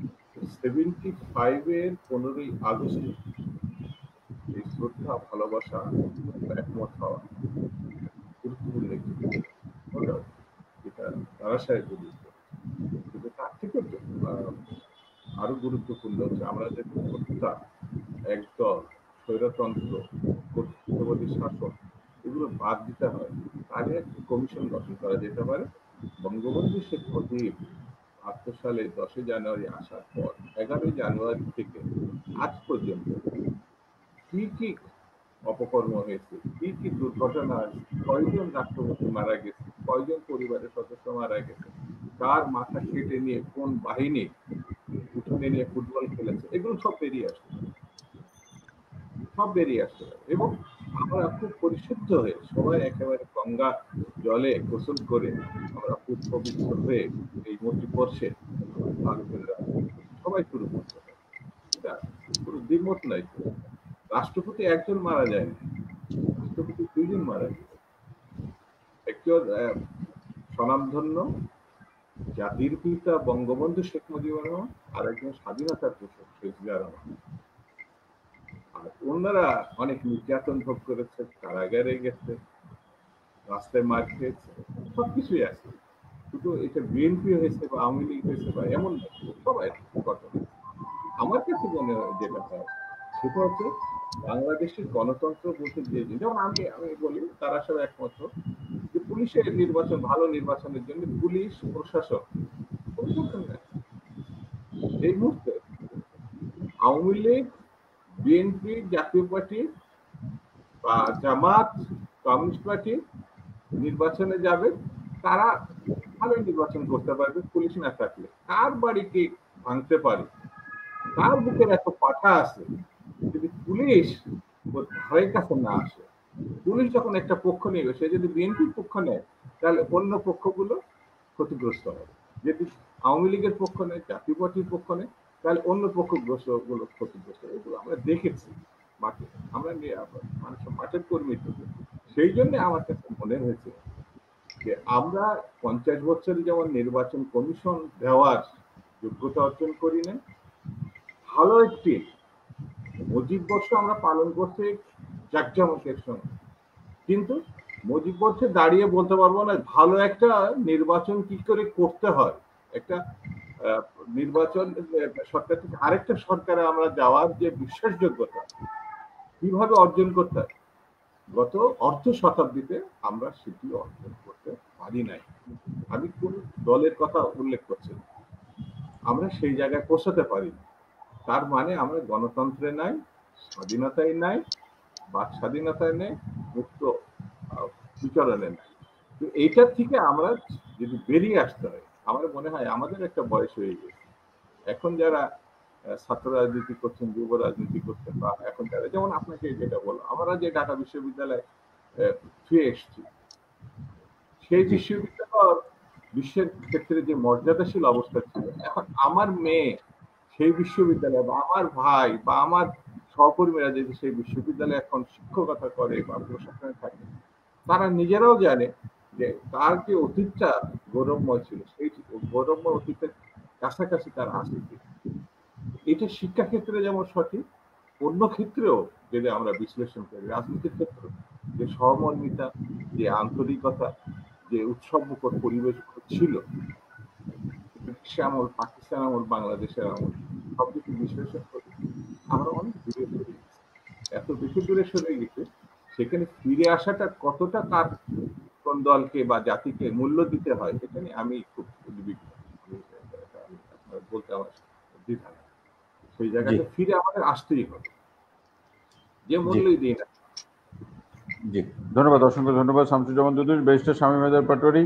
75-এর 15ই আগস্ট এই শ্রদ্ধা, ভালোবাসা, একমত হওয়া গুরুত্বপূর্ণ একটি বিষয়, এটা তারাশায় গুরুত্ব। কিন্তু তার থেকে আরো গুরুত্বপূর্ণ হচ্ছে আমরা যে হত্যা, একদল, স্বৈরতন্ত্র, কর্তৃত্ববাদী শাসন, এগুলো বাদ দিতে হয়, তাহলে একটি কমিশন গঠন করা যেতে পারে। বঙ্গবন্ধু শেখ মুজিব ৭২ সালে 10 জানুয়ারি আসার পর 11 জানুয়ারি থেকে আজ পর্যন্ত কি কি অপকর্ম হয়েছে, কি কি দুর্ঘটনা হয়েছে, কয়জন রাষ্ট্রপতি মারা গেছে, কয়জন পরিবারের সদস্য মারা গেছে, কার মাথা কেটে নিয়ে কোন বাহিনী উঠোনে নিয়ে ফুটবল খেলেছে, এগুলো সব বেরিয়ে আসবে, সব বেরিয়ে আসতে পারে। এবং আমরা খুব পরিশুদ্ধ হয়ে সবাই একেবারে গঙ্গা জলে গোসল করে আমরা খুব পবিত্র হয়ে এই মূর্তি পড়ছে সবাই শুরু করতে হবে। এটা কোনো দ্বিমত নাই। রাষ্ট্রপতি একজন মারা যায়নি, রাষ্ট্রপতি 2 জন মারা গেছে। একজন স্বনামধন্য জাতির পিতা বঙ্গবন্ধু শেখ মুজিবুর রহমান, আর একজন স্বাধীনতার ঘোষক শেখ জিয়া রহমান। আর ওনারা অনেক নির্যাতন ভোগ করেছে, কারাগারে গেছে, রাস্তায় মার খেয়েছে, সবকিছুই আছে। শুধু এটা বিএনপি হয়েছে বা আওয়ামী লীগ হয়েছে বা এমন সবাই ঘটনা। আমার কাছে মনে হয় যেটা হয় সেটা হচ্ছে বাংলাদেশের গণতন্ত্র বলতে যে, যেমন আমি বলি তারা সব একমত যে পুলিশের নির্বাচন, ভালো নির্বাচনের জন্য পুলিশ প্রশাসন এই মুহূর্তে আওয়ামী লীগ, বিএনপি, জাতীয় পার্টি বা জামাত, কমিউনিস্ট পার্টি নির্বাচনে যাবে, তারা ভালো নির্বাচন করতে পারবে পুলিশ না থাকলে। কার বাড়িকে ভাঙতে পারে, কার বুকের এত পাঠা আছে, যদি পুলিশ ধারের কাছে না আসে, পুলিশ যখন একটা পক্ষ নেবে, সে যদি বিএনপির পক্ষ নেয় তাহলে অন্য পক্ষগুলো ক্ষতিগ্রস্ত হবে। যদি আওয়ামী লীগের পক্ষ নেয়, জাতীয় পার্টির পক্ষ নেয়, তাহলে অন্য পক্ষগুলো ক্ষতিগ্রস্ত হবে। এগুলো আমরা দেখেছি মাঠে, আমরা মানুষের মাঠের কর্মী তো। সেই জন্য আমার কাছে মনে হয়েছে যে আমরা 50 বছরে যেমন নির্বাচন কমিশন দেওয়ার যোগ্যতা অর্জন করি না, ভালো একটি মুজিব বর্ষ আমরা পালন করছি জাঁকজমকের সঙ্গে, কিন্তু মুজিব বর্ষে দাঁড়িয়ে বলতে পারবো না ভালো একটা নির্বাচন কি করে করতে হয়। একটা নির্বাচন সরকার থেকে আরেকটা সরকারে আমরা যাওয়ার যে বিশ্বাসযোগ্যতা কিভাবে অর্জন করতে হয়, গত অর্ধ শতাব্দীতে আমরা সেটি অর্জন করতে পারি নাই। আমি কোন দলের কথা উল্লেখ করছি না, আমরা সেই জায়গায় পৌঁছাতে পারি। তার মানে আমরা গণতন্ত্রে নাই, স্বাধীনতায় নাই, বাক স্বাধীনতায় নেই, মুক্ত বিচরণে নাই। তো এইটার থেকে আমরা যদি বেরিয়ে আসতে হয়, আমার মনে হয় আমাদের একটা বয়স হয়ে গেছে। এখন যারা ছাত্র রাজনীতি করছেন, যুব রাজনীতি করছেন, বা এখন যারা, যেমন আপনাকে যেটা বললাম, আমরা যে ঢাকা বিশ্ববিদ্যালয়ে ফিরে এসেছি, সেই বিশ্ববিদ্যালয় বিশ্বের ক্ষেত্রে যে মর্যাদাশীল অবস্থা ছিল, এখন আমার মেয়ে সেই বিশ্ববিদ্যালয়ে, বা আমার ভাই বা আমার সহকর্মীরা যদি সেই বিশ্ববিদ্যালয়ে এখন শিক্ষকতা করে বা প্রশাসনে থাকে, তারা নিজেরাও জানে যে তার যে অতীতটা গৌরবময় ছিল, সেই গৌরবময় অতীতের কাছাকাছি তারা আসছে। এটা শিক্ষা ক্ষেত্রে যেমন সঠিক, অন্য ক্ষেত্রেও যদি আমরা বিশ্লেষণ করি, রাজনীতির ক্ষেত্রে যে সহমর্মিতা, যে আন্তরিকতা, যে উৎসবমুখর পরিবেশ ছিল ব্রিটিশ আমল, পাকিস্তান আমল, বাংলাদেশের আমল, সবকিছু বিশ্লেষণ করি, আমরা অনেক দূরে সরে গেছি। এত বেশি দূরে সরে গেছে, সেখানে ফিরে আসাটা কতটা কার কোন দলকে বা জাতিকে মূল্য দিতে হয়, এটা নিয়ে আমি খুব উদ্বিগ্ন। বলতে আমার দ্বিধা নেই। সেই জায়গাতে ফিরে আমাদের আসতেই হবে, যে মূল্যই দিই না। জি, ধন্যবাদ, অসংখ্য ধন্যবাদ শামসুজ্জামান দুদু। ব্যারিস্টার শামীম হায়দার পাটোয়ারী,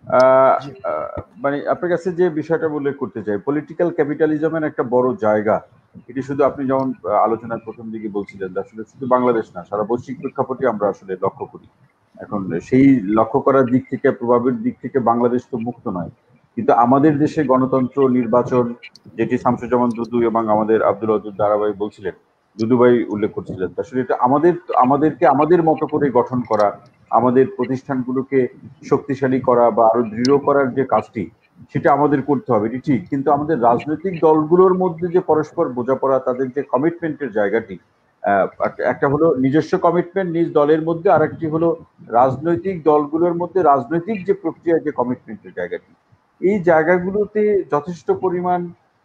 মানে আপনার কাছে যে বিষয়টা উল্লেখ করতে চাই, পলিটিক্যাল ক্যাপিটালিজমের একটা বড় জায়গা, এটি শুধু আপনি যেমন আলোচনার প্রথম দিকে বলছিলেন, আসলে শুধু বাংলাদেশ না, সারা বৈশ্বিক প্রেক্ষাপটে আমরা আসলে লক্ষ্য করি। এখন সেই লক্ষ্য করার দিক থেকে, প্রভাবের দিক থেকে বাংলাদেশ তো মুক্ত নয়, কিন্তু আমাদের দেশে গণতন্ত্র, নির্বাচন, যেটি শামসুজ্জামান দুদু এবং আমাদের আব্দুল ওয়াদুদ দারাভাই বলছিলেন, দুদুভাই উল্লেখ করছিলেন, আসলে এটা আমাদেরকে আমাদের মতো করে গঠন করা, আমাদের প্রতিষ্ঠানগুলোকে শক্তিশালী করা বা আরো দৃঢ় করার যে কাজটি, সেটা আমাদের করতে হবে, এটি ঠিক। কিন্তু আমাদের রাজনৈতিক দলগুলোর মধ্যে যে পরস্পর বোঝাপড়া, তাদের যে কমিটমেন্টের জায়গাটি, একটা হলো নিজস্ব কমিটমেন্ট নিজ দলের মধ্যে, আর একটি হলো রাজনৈতিক দলগুলোর মধ্যে রাজনৈতিক যে প্রক্রিয়া, যে কমিটমেন্টের জায়গাটি, এই জায়গাগুলোতে যথেষ্ট পরিমাণ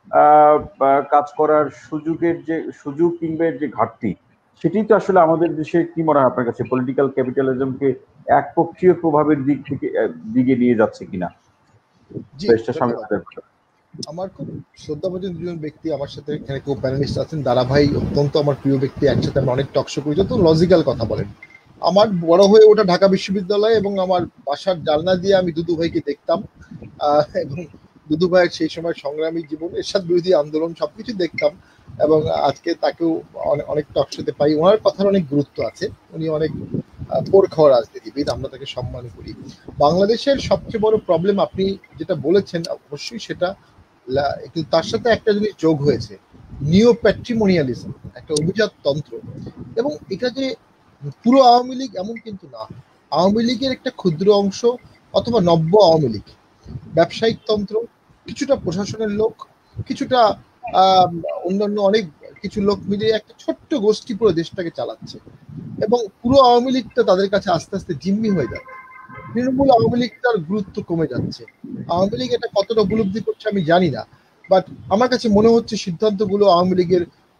কাজ করার সুযোগ কিংবা যে ঘাটতি, সেটি তো আসলে আমাদের দেশে কি মনে হয় আপনার কাছে, পলিটিক্যাল ক্যাপিটালিজমকে একপক্ষীয় প্রভাবের দিকে নিয়ে যাচ্ছে কিনা? আমার খুব শ্রদ্ধাভাজন দুজন ব্যক্তি আমার সাথে এখানে কেউ প্যানেলিস্ট আছেন, দারাভাই অত্যন্ত আমার প্রিয় ব্যক্তি, একসাথে আমরা অনেক টক শো করি, যত লজিক্যাল কথা বলেন। আমার বড় হয়ে ওঠা ঢাকা বিশ্ববিদ্যালয়, এবং আমার বাসার জানলা দিয়ে আমি দুদু ভাইকে দেখতাম, এবং দুদু ভাইয়ের সেই সময় সংগ্রামী জীবন, এরশাদ বিরোধী আন্দোলন সবকিছু দেখতাম, এবং আজকে তাকেও অনেক টক শোতে পাই। ওনার কথার অনেক গুরুত্ব আছে, উনি অনেক পোর খাওয়া রাজনীতিবিদ, আমরা তাকে সম্মান করি। বাংলাদেশের সবচেয়ে বড় প্রবলেম আপনি যেটা বলেছেন, অবশ্যই সেটা, কিন্তু তার সাথে একটা জিনিস যোগ হয়েছে, নিও প্যাট্রিমোনিয়ালিজম, একটা অভিজাত তন্ত্র। এবং এটা যে পুরো আওয়ামী লীগ এমন কিন্তু না, আওয়ামী লীগের একটা ক্ষুদ্র অংশ অথবা নব্য আওয়ামী লীগ, ব্যবসায়িক তন্ত্র, কিছুটা প্রশাসনের লোক, কিছুটা অন্যান্য অনেক কিছু লোক মিলিয়ে একটা ছোট্ট গোষ্ঠী পুরো দেশটাকে চালাচ্ছে, এবং পুরো আওয়ামী লীগটা তাদের কাছে আস্তে আস্তে জিম্মি হয়ে যাচ্ছে। তৃণমূল আওয়ামী লীগটার গুরুত্ব কমে যাচ্ছে। আওয়ামী লীগ এটা কতটা উপলব্ধি করছে আমি জানি না, বাট আমার কাছে মনে হচ্ছে সিদ্ধান্তগুলো আওয়ামী লীগের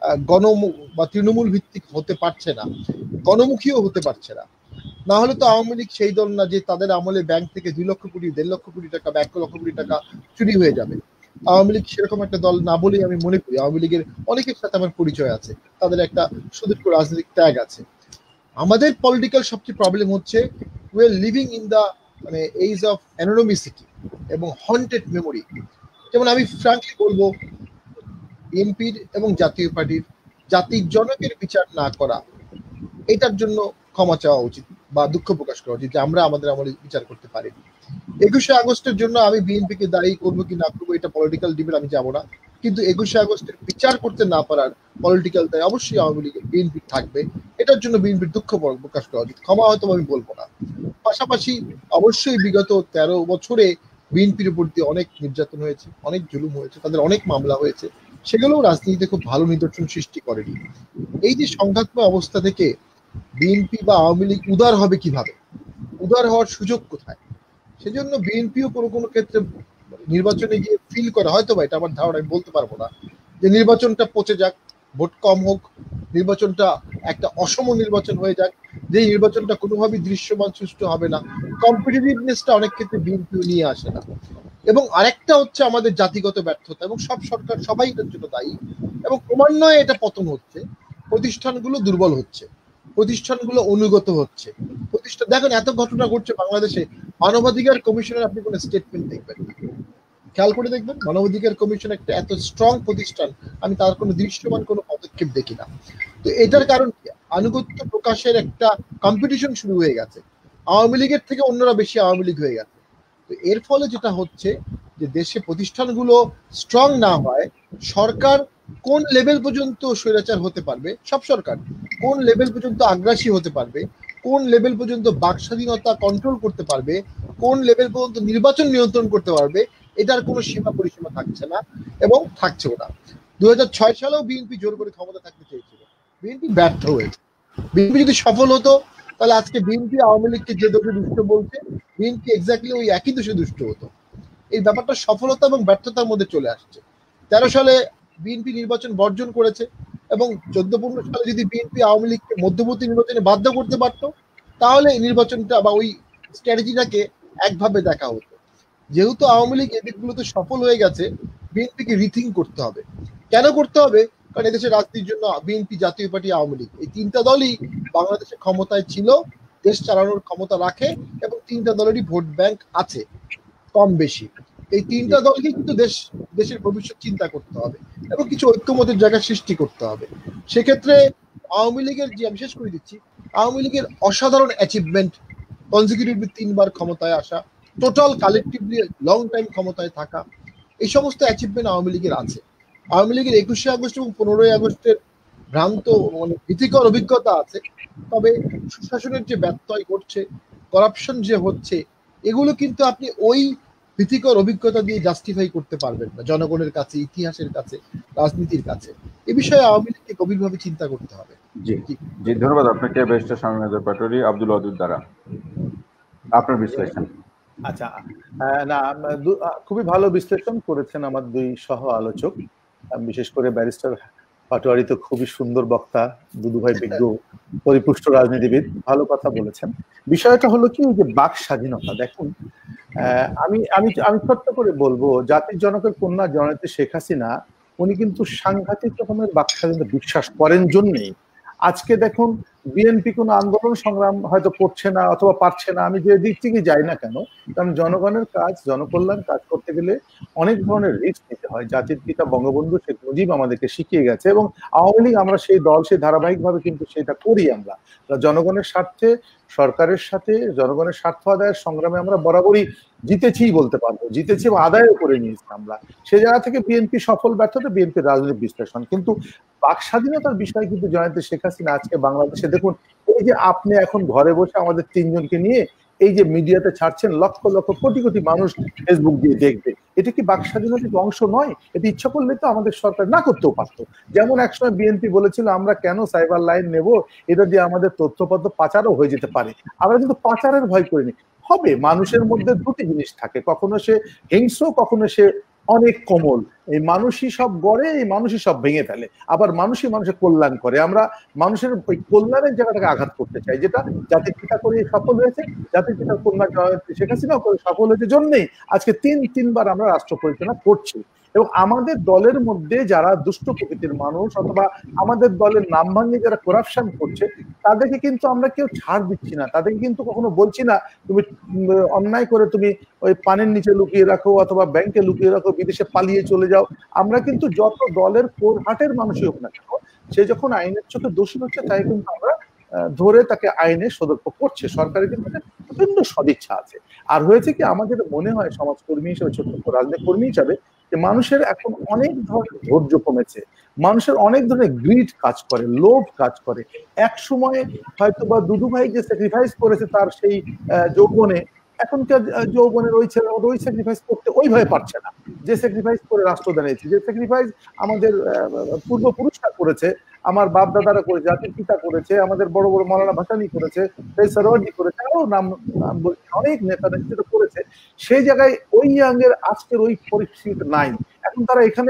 বা তৃণমূল ভিত্তিক হতে পারছে না, গণমুখীও হতে পারছে না। না হলে তো আওয়ামী লীগ সেই দল না যে তাদের আমলে ব্যাংক থেকে 2 লক্ষ কোটি, 1.5 লক্ষ কোটি টাকা বা 1 লক্ষ কোটি টাকা চুরি হয়ে যাবে। আওয়ামী লীগ সেরকম একটা দল না বলেই আমি মনে করি। আওয়ামী লীগের অনেকের সাথে আমার পরিচয় আছে, তাদের একটা সুদীর্ঘ রাজনৈতিক ত্যাগ আছে। আমাদের পলিটিক্যাল সবচেয়ে প্রবলেম হচ্ছে we are living in the age of anonymicity এবং হন্টেড মেমোরি। যেমন আমি ফ্রাঙ্কলি বলবো, বিএনপির এবং জাতীয় পার্টির জাতির জনকের বিচার না করা, এটার জন্য ক্ষমা চাওয়া উচিত বা দুঃখ প্রকাশ করা উচিত যে আমরা আমাদের আমলে বিচার করতে পারিনি। 21শে আগস্টের জন্য আমি বিএনপিকে দায়ী করবো কি না করবো এটা পলিটিক্যাল ডিবেট আমি যাবো না, কিন্তু 21শে আগস্টের বিচার করতে না পারার পলিটিক্যাল দায় অবশ্যই আওয়ামী লীগের, বিএনপি থাকবে। এটার জন্য বিএনপির দুঃখ প্রকাশ করা উচিত, ক্ষমা হয়তো আমি বলবো না। পাশাপাশি অবশ্যই বিগত 13 বছরে বিএনপির উপর দিয়ে অনেক নির্যাতন হয়েছে, অনেক জুলুম হয়েছে, তাদের অনেক মামলা হয়েছে, সেগুলোও রাজনীতিতে খুব ভালো নিদর্শন সৃষ্টি করেনি। এই যে সংঘাতময় অবস্থা থেকে বিএনপি বা আওয়ামী লীগ উদার হবে কিভাবে, উদার হওয়ার সুযোগ কোথায়? সেজন্য বিএনপিও কোনো কোনো ক্ষেত্রে নির্বাচনে গিয়ে ফিল করে, হয়তো বা এটা আমার ধারণা, আমি বলতে পারবো না, যে নির্বাচনটা পচে যাক, ভোট কম হোক, নির্বাচনটা একটা অসম নির্বাচন হয়ে যাক, যে নির্বাচনটা কোনোভাবেই দৃশ্যমান সুষ্ঠু হবে না। কম্পিটিটিভনেসটা অনেক ক্ষেত্রে বিএনপিও নিয়ে আসে না। এবং আরেকটা হচ্ছে আমাদের জাতিগত ব্যর্থতা, এবং সব সরকার সবাই এটার জন্য দায়ী, এবং ক্রমান্বয়ে এটা পতন হচ্ছে, প্রতিষ্ঠানগুলো দুর্বল হচ্ছে, প্রতিষ্ঠানগুলো অনুগত হচ্ছে। প্রতিষ্ঠান দেখেন, এত ঘটনা ঘটছে বাংলাদেশে, মানবাধিকার কমিশনের আপনি কোনো স্টেটমেন্ট দেখবেন না, খেয়াল করে দেখবেন মানবাধিকার কমিশন একটা এত স্ট্রং প্রতিষ্ঠান, আমি তার কোনো দৃশ্যমান কোনো পদক্ষেপ দেখি না। তো এটার কারণ আনুগত্য প্রকাশের একটা কম্পিটিশন শুরু হয়ে গেছে, আওয়ামী লীগের থেকে অন্যরা বেশি আওয়ামী লীগ হয়ে গেছে। তো এর ফলে যেটা হচ্ছে যে দেশে প্রতিষ্ঠানগুলো স্ট্রং না হয়, সরকার কোন লেভেল পর্যন্ত স্বৈরাচার হতে পারবে, সব সরকার কোন লেভেল পর্যন্ত আগ্রাসী হতে পারবে, কোন লেভেল পর্যন্ত বাক স্বাধীনতা কন্ট্রোল করতে পারবে, কোন লেভেল পর্যন্ত নির্বাচন নিয়ন্ত্রণ করতে পারবে, এটার কোনো সীমা পরিসীমা থাকছে না এবং থাকছেও না। 2006 সালেও বিএনপি জোর করে ক্ষমতা থাকতে চেয়েছিল, বিএনপি ব্যর্থ হয়েছে। বিএনপি যদি সফল হতো তাহলে আজকে বিএনপি আওয়ামী লীগকে যে দোষে দুষ্ট বলছে, বিএনপি এক্স্যাক্টলি ওই একই দোষে দুষ্ট হতো। এই ব্যাপারটা সফলতা এবং ব্যর্থতার মধ্যে চলে আসছে। 13 সালে বিএনপি নির্বাচন বর্জন করেছে এবং 14-15 সালে যদি বিএনপি আওয়ামী লীগকে মধ্যবর্তী নির্বাচনে বাধ্য করতে পারতো, তাহলে নির্বাচনটা বা ওই স্ট্র্যাটেজিটাকে একভাবে দেখা হতো। যেহেতু আওয়ামী লীগ এদিকগুলোতে সফল হয়ে গেছে, বিএনপিকে রিথিং করতে হবে। কেন করতে হবে? কারণ এদেশের রাজনীতির জন্য বিএনপি, জাতীয় পার্টি, আওয়ামী লীগ, এই তিনটা দলই বাংলাদেশে ক্ষমতায় ছিল, দেশ চালানোর ক্ষমতা রাখে এবং তিনটা দলেরই ভোট ব্যাংক আছে কম বেশি। এই তিনটা দলকে কিন্তু দেশের ভবিষ্যৎ চিন্তা করতে হবে এবং কিছু ঐক্যমতের জায়গা সৃষ্টি করতে হবে। সেক্ষেত্রে আওয়ামী লীগের যে, আমি শেষ করে দিচ্ছি, আওয়ামী লীগের অসাধারণ অ্যাচিভমেন্ট, কনজিকিউটিভলি 3 বার ক্ষমতায় আসা, টোটাল কালেকটিভলি লং টাইম ক্ষমতায় থাকা, এই সমস্ত অ্যাচিভমেন্ট আওয়ামী লীগের আছে। আওয়ামী লীগের 21শে আগস্ট এবং 15ই আগস্টের ভ্রান্ত মানে ভীতিকর অভিজ্ঞতা আছে, তবে সুশাসনের যে ব্যত্যয় ঘটছে, করাপশন যে হচ্ছে, এগুলো কিন্তু আপনি ওই ভীতিকর অভিজ্ঞতা দিয়ে জাস্টিফাই করতে পারবেন না জনগণের কাছে, ইতিহাসের কাছে, রাজনীতির কাছে। এ বিষয়ে আওয়ামী লীগকে গভীরভাবে চিন্তা করতে হবে। জি জি, ধন্যবাদ আপনাকে ব্যারিস্টার শামীম হায়দার পাটোয়ারী। আব্দুল ওয়াদুদ দ্বারা আপনার বিশ্লেষণ। আচ্ছা, না, খুবই ভালো বিশ্লেষণ করেছেন আমার দুই সহ আলোচক, বিশেষ করে ব্যারিস্টার পাটোয়ারি তো খুবই সুন্দর বক্তা, দুদুভাই বিজ্ঞ পরিপুষ্ট রাজনীতিবিদ, ভালো কথা বলেছেন। বিষয়টা হলো কি, যে বাক স্বাধীনতা। দেখুন, আমি আমি আমি ছোট্ট করে বলবো, জাতির জনকের কন্যা জননেত্রী শেখ হাসিনা উনি কিন্তু সাংঘাতিক রকমের বাক স্বাধীনতা বিশ্বাস করেন জন্যই আজকে দেখুন বিএনপি কোনো আন্দোলন সংগ্রাম হয়তো করছে না অথবা পারছে না, আমি যে দিক থেকে যাই না কেন, কারণ জনগণের কাজ, জনকল্যাণ কাজ করতে গেলে অনেক ধরনের রিস্ক নিতে হয়। জাতির পিতা বঙ্গবন্ধু শেখ মুজিব আমাদেরকে শিখিয়ে গেছে এবং আওয়ামী লীগ আমরা সেই দল, সেই ধারাবাহিকভাবে কিন্তু সেটা করি। আমরা জনগণের স্বার্থে, সরকারের সাথে জনগণের স্বার্থ আদায়ের সংগ্রামে আমরা বরাবরই জিতেছি বলতে পারবো, জিতেছি এবং আদায়ও করে নিয়েছি আমরা। সে জায়গা থেকে বিএনপি সফল ব্যর্থতা বিএনপির রাজনৈতিক বিশ্লেষণ, কিন্তু বাক স্বাধীনতার বিষয় কিন্তু জয়ন্তী শেখ হাসিনা আজকে বাংলাদেশে দেখুন, এই যে আপনি এখন ঘরে বসে আমাদের তিনজনকে নিয়ে এই যে মিডিয়াতে ছাড়ছেন, লক্ষ লক্ষ কোটি কোটি মানুষ ফেসবুক দিয়ে দেখবে, এটা কি বাক স্বাধীনতার অংশ নয়? এটা ইচ্ছা করলে তো আমাদের সরকার না করতেও পারতো। যেমন একসময় বিএনপি বলেছিল আমরা কেন সাইবার লাইন নেব, এটা দিয়ে আমাদের তথ্যপত্র পাচারও হয়ে যেতে পারে। আমরা কিন্তু পাচারের ভয় করিনি। হবে, মানুষের মধ্যে দুটি জিনিস থাকে, কখনো সে হিংস্র, কখনো সে অনেক কোমল। এই মানুষই সব গড়ে, এই মানুষই সব ভেঙে ফেলে, আবার মানুষই মানুষের কল্যাণ করে। আমরা মানুষের ওই কল্যাণের জায়গাটাকে আঘাত করতে চাই, যেটা জাতির পিতা করে সফল হয়েছে, জাতির পিতার কন্যা শেখ হাসিনা করে সফল হয়েছে জন্যই আজকে তিনবার আমরা রাষ্ট্র পরিচালনা করছি। এবং আমাদের দলের মধ্যে যারা দুষ্ট প্রকৃতির মানুষ অথবা আমাদের দলের নাম ভাঙিয়ে যারা করাপশন করছে, তাদেরকে কিন্তু আমরা কেউ ছাড় দিচ্ছি না, তাদেরকে কিন্তু কখনো বলছি না তুমি অন্যায় করে তুমি ওই পানের নিচে লুকিয়ে রাখো অথবা ব্যাংকে লুকিয়ে রাখো, বিদেশে পালিয়ে চলে যাও। আমরা কিন্তু যত দলের কোরহাটের মানুষই হোক না কেন, সে যখন আইনের চোখে দোষী হচ্ছে তাই কিন্তু আমরা ধরে তাকে আইনে সদর্প করছে। সরকারের কিন্তু প্রচন্ড সদিচ্ছা আছে। আর হয়েছে কি, আমাদের মনে হয় সমাজকর্মী হিসেবে, ছোট রাজনৈতিক কর্মী হিসাবে, যে মানুষের এখন অনেক ধরনের ধৈর্য কমেছে, মানুষের অনেক ধরনের গ্রিড কাজ করে, লোভ কাজ করে। এক সময় হয়তো বা দুদু ভাই যে স্যাক্রিফাইস করেছে তার সেই যৌবনে, এখনকার যৌবনের ওই ছেলের মতো ওই স্যাক্রিফাইস করতে ওইভাবে পারছে না, যে স্যাক্রিফাইস করে রাষ্ট্র দাঁড়িয়েছে, যে স্যাক্রিফাইস আমাদের পূর্বপুরুষরা করেছে, আমার বাপ দাদারা করেছে, জাতির পিতা করেছে, আমাদের বড় বড় মৌলানা ভাসানী করেছে, সরোয়ার্দী করেছে, আরো নাম অনেক নেতা নেত্রীরা করেছে। সেই জায়গায় ওই ইয়াংয়ের আজকের ওই পরিস্থিতি নাই। এখন তারা এখানে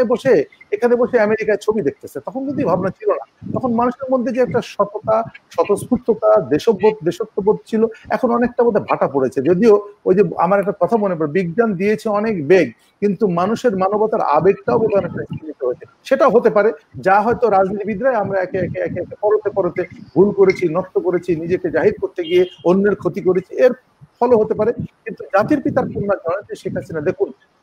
বসে আমেরিকায় ছবি দেখতেছে। তখন কিন্তু ভাবনা ছিল না, তখন মানুষের মধ্যে যে একটা সততা, স্বতঃস্ফূর্ততা, দেশত্ববোধ ছিল, এখন অনেকটা বোধ ভাটা পড়েছে। যদিও ওই যে আমার একটা কথা মনে পড়ে, বিজ্ঞান দিয়েছে অনেক বেগ, কিন্তু মানুষের মানবতার আবেগটাও বোধ অনেকটা স্খলিত হয়েছে। সেটাও হতে পারে, যা হয়তো রাজনীতিবিদরাই আমরা একে একে পরতে ভুল করেছি, নষ্ট করেছি, নিজেকে জাহির করতে গিয়ে অন্যের ক্ষতি করেছি, এর ফলও হতে পারে। কিন্তু জাতির পিতার কন্যা জয়ন্তী শেখ হাসিনা দেখুন,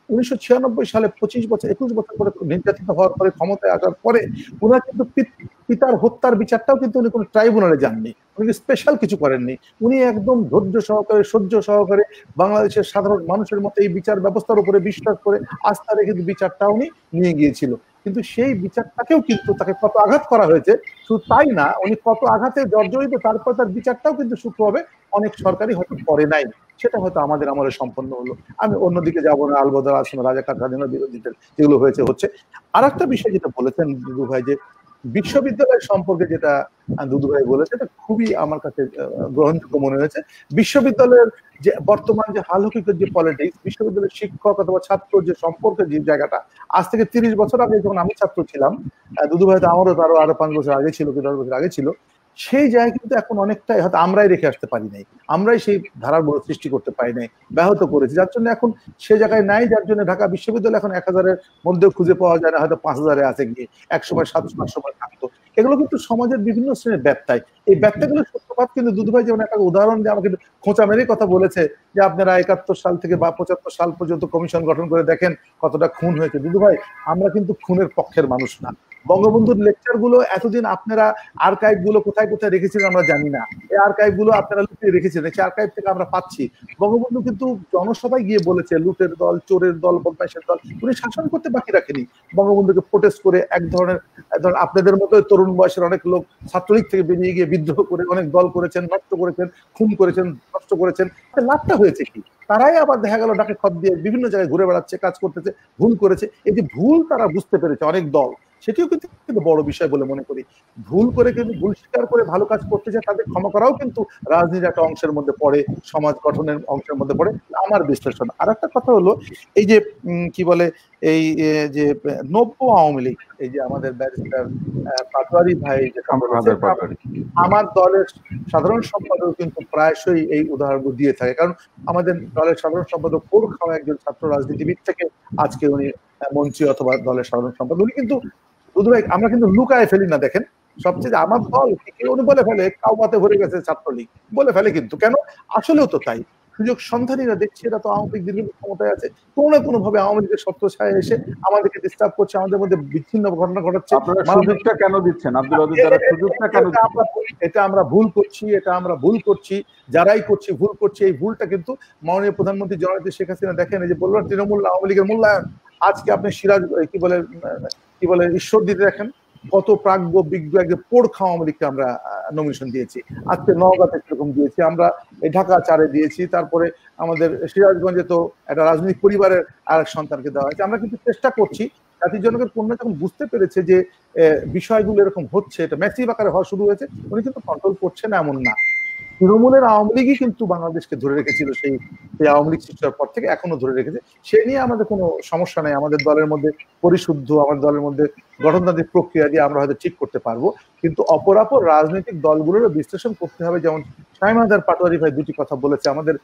1996 সালে 21 বছর পরে নির্যাতিত হওয়ার পরে ক্ষমতায় আসার পরে উনার কিন্তু পিতার হত্যার বিচারটাও কিন্তু উনি কোনো ট্রাইব্যুনালে যাননি, উনি স্পেশাল কিছু করেননি। উনি একদম ধৈর্য সহকারে সহ্য সহকারে বাংলাদেশের সাধারণ মানুষের মতো এই বিচার ব্যবস্থার উপরে বিশ্বাস করে আস্থা রেখে বিচারটা উনি নিয়ে গিয়েছিল। কিন্তু সেই বিচারটাকেও কিন্তু তাকে কত আঘাত করা হয়েছে, শুধু তাই না, উনি কত আঘাতে জর্জরিত, তারপর তার বিচারটাও কিন্তু সূক্ষ্মভাবে অনেক সরকারি হয়তো করে নাই, সেটা হয়তো আমাদের আমলে সম্পন্ন হলো। আমি অন্যদিকে যাবো না, আলবদর আসন, রাজাকার স্বাধীনতা বিরোধীদের যেগুলো হয়েছে হচ্ছে। আর একটা বিষয় যেটা বলেছেন দুদু ভাই, যে বিশ্ববিদ্যালয় সম্পর্কে যেটা দুদু ভাই বলেছে, এটা খুবই আমার কাছে গ্রহণযোগ্য মনে হয়েছে। বিশ্ববিদ্যালয়ের যে বর্তমান যে হাল হকিকত যে পলিটিক্স, বিশ্ববিদ্যালয়ের শিক্ষক অথবা ছাত্র যে সম্পর্কের যে জায়গাটা, আজ থেকে 30 বছর আগে যখন আমি ছাত্র ছিলাম, দুদু ভাই তো আমারও আরো 5 বছর আগে ছিল কি 10 বছর আগে ছিল, সেই জায়গায় কিন্তু এখন অনেকটাই হয়তো আমরাই রেখে আসতে পারি নাই, আমরাই সেই ধারার বড় সৃষ্টি করতে পারি নাই, ব্যাহত করেছি, যার জন্য এখন সে জায়গায় নাই, যার জন্য ঢাকা বিশ্ববিদ্যালয় এখন 1000-এর মধ্যেও খুঁজে পাওয়া যায় না, হয়তো 5000-এ আছে গিয়ে, একসময় 700-800 থাকতো। এগুলো কিন্তু সমাজের বিভিন্ন শ্রেণীর ব্যত্যয়, এই ব্যত্যয়গুলো সূত্রপাত কিন্তু দুদু ভাই যেমন একটা উদাহরণ দিয়ে আমাকে খোঁচা মেরে কথা বলেছে যে আপনারা 71 সাল থেকে বা 75 সাল পর্যন্ত কমিশন গঠন করে দেখেন কতটা খুন হয়েছে। দুদু ভাই, আমরা কিন্তু খুনের পক্ষের মানুষ না। বঙ্গবন্ধুর লেকচার গুলো এতদিন আপনারা আর্কাইভ গুলো কোথায় কোথায় রেখেছিলেন আমরা জানি না, এই আর্কাইভ গুলো আপনারা লুকিয়ে রেখেছিলেন, সেই আর্কাইভ থেকে আমরা পাচ্ছি। বঙ্গবন্ধু কিন্তু জনসভায় গিয়ে বলেছে লুটের দল, চোরের দল, বদমাইশের দল, উনি শাসন করতে বাকি রাখেনি। বঙ্গবন্ধুকে প্রোটেস্ট করে এক ধরনের আপনাদের মতো তরুণ বয়সের অনেক লোক ছাত্রলীগ থেকে বেরিয়ে গিয়ে বিদ্রোহ করে অনেক দল করেছেন, নষ্ট করেছেন, খুন করেছেন, নষ্ট করেছেন। লাভটা হয়েছে কি? তারাই আবার দেখা গেল ডাকে খত দিয়ে বিভিন্ন জায়গায় ঘুরে বেড়াচ্ছে, কাজ করতেছে, ভুল করেছে। এই যে ভুল তারা বুঝতে পেরেছে অনেক দল, সেটিও কিন্তু বড় বিষয় বলে মনে করি। ভুল করে কিন্তু ভুল স্বীকার করে ভালো কাজ করতে চায়, তাদের ক্ষমা করাও কিন্তু রাজনীতির একটা অংশের মধ্যে পড়ে, সমাজ গঠনের অংশের মধ্যে পড়ে, আমার বিশ্লেষণ। আর একটা কথা হলো এই যে কি বলে এই যে নব্য আওয়ামী লীগ, এই যে আমাদের ব্যারিস্টার পাটোয়ারি ভাই, আমার দলের সাধারণ সম্পাদক কিন্তু প্রায়শই এই উদাহরণ দিয়ে থাকে, কারণ আমাদের দলের সাধারণ সম্পাদক পোড় খাওয়া একজন ছাত্র রাজনীতিবিদ থেকে আজকে উনি মন্ত্রী অথবা দলের সাধারণ সম্পাদক। উনি কিন্তু দুদু ভাই, আমরা কিন্তু লুকায় ফেলি না, দেখেন সবচেয়ে আমার দল উনি বলে ফেলে কাউমাতে ভরে গেছে ছাত্রলীগ, বলে ফেলে, কিন্তু কেন? আসলেও তো তাই। সুযোগ সন্ধানীরা দেখছে এরা তো আওয়ামী লীগ দীর্ঘদিন ক্ষমতায় আছে, কোনো না কোনো ভাবে আওয়ামী লীগের সত্য ছায়া এসে আমাদেরকে ডিস্টার্ব করছে, আমাদের মধ্যে বিচ্ছিন্ন ঘটনা ঘটাচ্ছে। সুযোগটা কেন দিচ্ছেন আব্দুল আদিল? সুযোগটা কেন? এটা আমরা ভুল করছি, এটা আমরা ভুল করছি, যারাই করছি ভুল করছি। এই ভুলটা কিন্তু মাননীয় প্রধানমন্ত্রী জননেত্রী শেখ হাসিনা, দেখেন এই যে বললেন তৃণমূল আওয়ামী লীগের মূল্যায়ন, আজকে আপনি সিরাজ কি বলে ঈশ্বর দিতে দেখেন কত প্রাজ্ঞ বিজ্ঞ একজন পোড় খাওয়া আওয়ামী লীগকে আমরা নমিনেশন দিয়েছি, আজকে নওগাঁতে সেরকম দিয়েছি, আমরা এই ঢাকা 4-এ দিয়েছি, তারপরে আমাদের সিরাজগঞ্জে তো একটা রাজনৈতিক পরিবারের আরেক সন্তানকে দেওয়া হয়েছে। আমরা কিন্তু চেষ্টা করছি, জাতির জনকের কন্যা যখন বুঝতে পেরেছে যে বিষয়গুলো এরকম হচ্ছে, এটা ম্যাসিভ আকারে হওয়া শুরু হয়েছে, উনি কিন্তু কন্ট্রোল করছে না এমন না। তৃণমূলের আওয়ামী লীগই কিন্তু বাংলাদেশকে ধরে রেখেছিল, সেই আওয়ামী লীগ সৃষ্টির পর থেকে এখনো ধরে রেখেছে। সে নিয়ে আমাদের কোনো সমস্যা নেই, আমাদের দলের মধ্যে পরিশুদ্ধ, আমাদের দলের মধ্যে গঠনতান্ত্রিক প্রক্রিয়া দিয়ে আমরা হয়তো ঠিক করতে পারবো, কিন্তু অপরাপর রাজনৈতিক দলগুলোরও বিশ্লেষণ করতে হবে। যেমন শামীম হায়দার পাটোয়ারি ভাই দুটি কথা বলেছে, আমাদের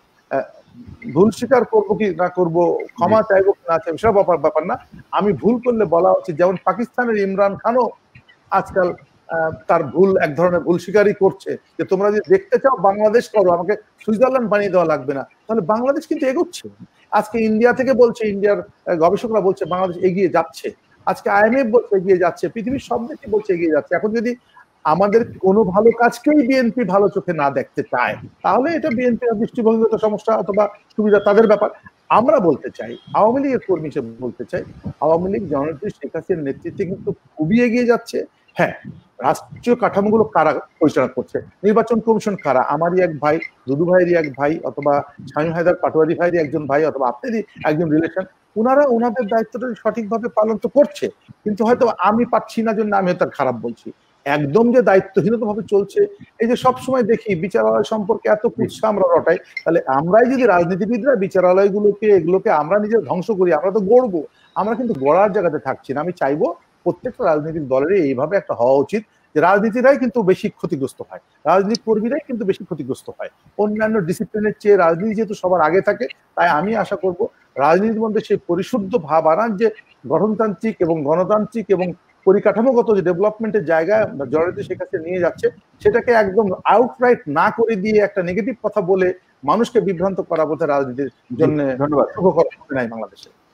ভুল স্বীকার করবো কি না করবো, ক্ষমা চাইবো কি না চাইবো, সেসব ব্যাপার না, আমি ভুল করলে বলা উচিত। যেমন পাকিস্তানের ইমরান খানও আজকাল তার ভুল এক ধরনের ভুল স্বীকারই করছে, যে তোমরা যদি দেখতে চাও বাংলাদেশ করো, আমাকে সুইজারল্যান্ড বানিয়ে দেওয়া লাগবে না। তাহলে বাংলাদেশ কিন্তু এগোচ্ছে। আজকে ইন্ডিয়া থেকে বলছে, ইন্ডিয়ার গবেষকরা বলছে বাংলাদেশ এগিয়ে যাচ্ছে, আজকে IMF বলছে এগিয়ে যাচ্ছে, পৃথিবীর সব দেশই বলছে এগিয়ে যাচ্ছে। এখন যদি আমাদের কোনো ভালো কাজকেই বিএনপি ভালো চোখে না দেখতে চায়, তাহলে এটা বিএনপির দৃষ্টিভঙ্গিগত সমস্যা অথবা সুবিধা তাদের ব্যাপার। আমরা বলতে চাই, আওয়ামী লীগের কর্মী হিসেবে বলতে চাই, আওয়ামী লীগ জননেত্রী শেখ হাসিনার নেতৃত্বে কিন্তু খুবই এগিয়ে যাচ্ছে। হ্যাঁ, রাষ্ট্রীয় কাঠামোগুলো কারা পরিচালনা করছে, নির্বাচন কমিশন কারা, আমারই এক ভাই, দুদু ভাইয়েরই এক ভাই, অথবা শামীম হায়দার পাটোয়ারি ভাইয়েরই একজন ভাই, অথবা আপনারই একজন রিলেশন, ওনারা ওনাদের দায়িত্বটা সঠিকভাবে পালন তো করছে, কিন্তু হয়তো আমি পাচ্ছি না জন্য আমি তার খারাপ বলছি। একদম যে দায়িত্বহীনতা ভাবে চলছে, এই যে সবসময় দেখি বিচারালয় সম্পর্কে এত কুৎসা আমরা রটাই, তাহলে আমরাই যদি রাজনীতিবিদরা বিচারালয়গুলোকে এগুলোকে আমরা নিজের ধ্বংস করি, আমরা তো গড়বো, আমরা কিন্তু গড়ার জায়গাতে থাকছি না। আমি চাইবো প্রত্যেকটা রাজনৈতিক দলেরই এইভাবে একটা হওয়া উচিত, যে রাজনীতিরাই কিন্তু বেশি ক্ষতিগ্রস্ত হয়, রাজনীতি কর্মীরাই কিন্তু বেশি ক্ষতিগ্রস্ত হয়, অন্যান্য ডিসিপ্লিনের চেয়ে রাজনীতি যেহেতু সবার আগে থাকে। তাই আমি আশা করব রাজনীতির মধ্যে সেই পরিশুদ্ধ ভাব আনার, যে গঠনতান্ত্রিক এবং গণতান্ত্রিক এবং পরিকাঠামোগত যে ডেভেলপমেন্টের জায়গায় জননেত্রী শেখ হাসিনা নিয়ে যাচ্ছে, সেটাকে একদম আউটরাইট না করে দিয়ে একটা নেগেটিভ কথা বলে মানুষকে বিভ্রান্ত করা বোধহয় রাজনীতির জন্য ধন্যবাদ শুভকর নাই বাংলাদেশে।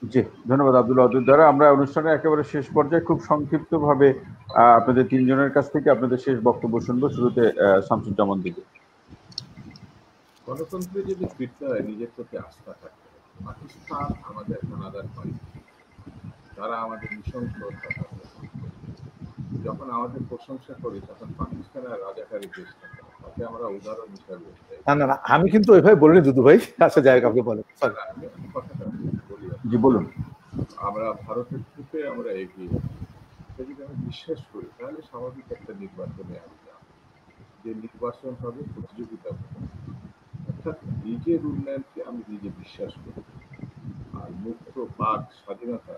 জি, ধন্যবাদ আব্দুল ওয়াদুদ দ্বারা। আমরা অনুষ্ঠানের একেবারে শেষ পর্যায়ে খুব সংক্ষিপ্তভাবে আপনাদের তিনজনের কাছ থেকে আপনাদের শেষ বক্তব্য শুনবো। শুরুতে শামসুজ্জামান দিকে। গণতন্ত্রে যদি ফিরতে হয় নিজের প্রতি আস্থা থাকতে হবে। পাকিস্তান আমাদের হানাদার পানি, তারা আমাদের নৃশংস অত্যাচার করে। যখন আমাদের প্রশংসা করি তখন পাকিস্তানের রাজাকারী দেশ থাকে, তাকে আমরা উদাহরণ হিসাবে না, আমি কিন্তু ওইভাবে বলিনি দুদু ভাই। আচ্ছা, যাই হোক, আপনি বলেন। কথাটা বলি। জি বলুন। আমরা ভারতের থেকে আমরা এগিয়ে যদি আমি বিশ্বাস করি তাহলে স্বাভাবিক একটা নির্বাচনে আমি যাব, যে নির্বাচন হবে প্রতিযোগিতা হবে, অর্থাৎ নিজের উন্নয়নকে আমি নিজে বিশ্বাস করি। আর মুক্ত বাক স্বাধীনতা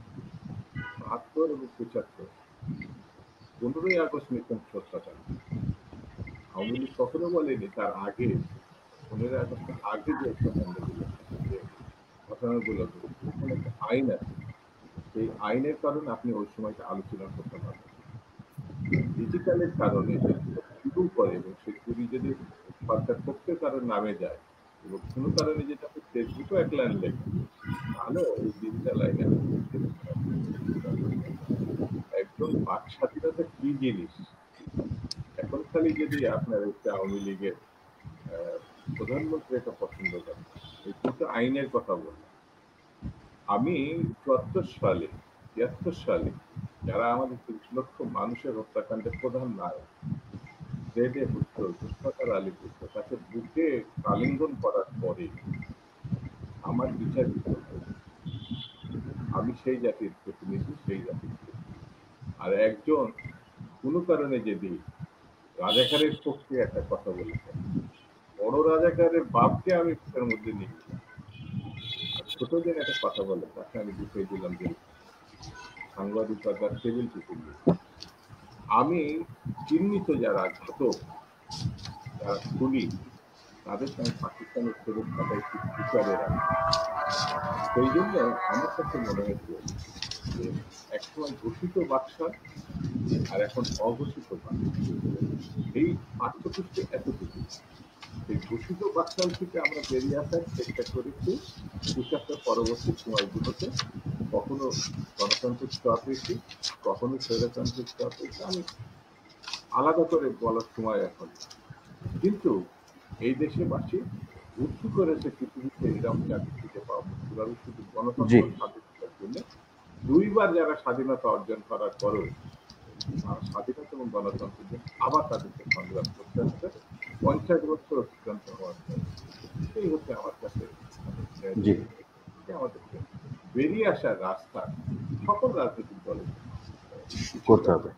৭২ এবং ৭৫, 15ই আগস্ট নৃশংস অত্যাচার। আওয়ামী লীগ কখনো বলেনি তার আগে 15ই আগস্টের আগে যে হত্যাকাণ্ডগুলো, যে ঘটনাগুলো, ওখানে একটা আইন আছে। সেই আইনের কারণে আপনি ওই সময়টা আলোচনা করতে পারবেন। ডিজিটালের কারণে শুরু করে এবং সেই চুরি যদি সরকার পক্ষের কারণ নামে যায় এবং কোনো কারণে যেটা আপনি ফেসবুকেও এক লাইন লেখেন, তাহলে ওই ডিজিটাল আইনে একদম বাক স্বাধীনতা কি জিনিস। এখন খালি যদি আপনার হচ্ছে আওয়ামী লীগের প্রধানমন্ত্রী এটা পছন্দ করেন, এই দুটো আইনের কথা বললাম। আমি ৭৪ সালে যারা আমাদের ৩০ লক্ষ মানুষের হত্যাকাণ্ডের প্রধান নায়ক, জেডে পুত্র জুলফিকার আলী পুত্র, তাকে বুকে আলিঙ্গন করার পরে আমার বিচার দিতে হবে। আমি সেই জাতির প্রতিনিধি, সেই জাতির। আর একজন কোনো কারণে যদি রাজাকারের পক্ষে একটা কথা বলেছেন, বড় রাজাকারের বাপকে আমি পিঠের মধ্যে নিয়ে গেলাম, আর ছোট দিন একটা কথা বলে তাকে আমি ঢুকিয়ে দিলাম যে সাংবাদিকতার টেবিল টিকে। আমি চিহ্নিত যারা ঘাতক, যারা খুনি, তাদের সঙ্গে পাকিস্তানের ফেরত পাঠায় বিচারে রাখে। সেই জন্য আমার কাছে মনে হয়েছে যে একসময় ঘোষিত বাদশা আর এখন অঘোষিত বাদশা, এই পার্থক্য এতটুকু। এই ঘোষিত বাদশাল থেকে আমরা বেরিয়ে আসার চেষ্টা করেছি ৭৫ পরবর্তী সময়গুলোতে। কখনো গণতান্ত্রিক স্তর পেয়েছি, কখনো স্বৈরতান্ত্রিক স্তর পেয়েছি, আমি আলাদা করে বলার সময় এখন। কিন্তু এই দেশবাসী উৎসু করেছে পৃথিবীতে এরকম চাকরি খুঁজে পাওয়া মুশকিল। শুধু গণতন্ত্র স্বাধীনতার জন্য দুইবার যারা স্বাধীনতা অর্জন করার পরেও স্বাধীনতা এবং গণতন্ত্রের জন্য আবার তাদেরকে সংগ্রাম করতে হচ্ছে ৫০ বছর অতিক্রান্ত হওয়ার পর। এই হচ্ছে আমার কাছে আমাদেরকে বেরিয়ে আসার রাস্তা সকল রাজনৈতিক দলের করতে হবে।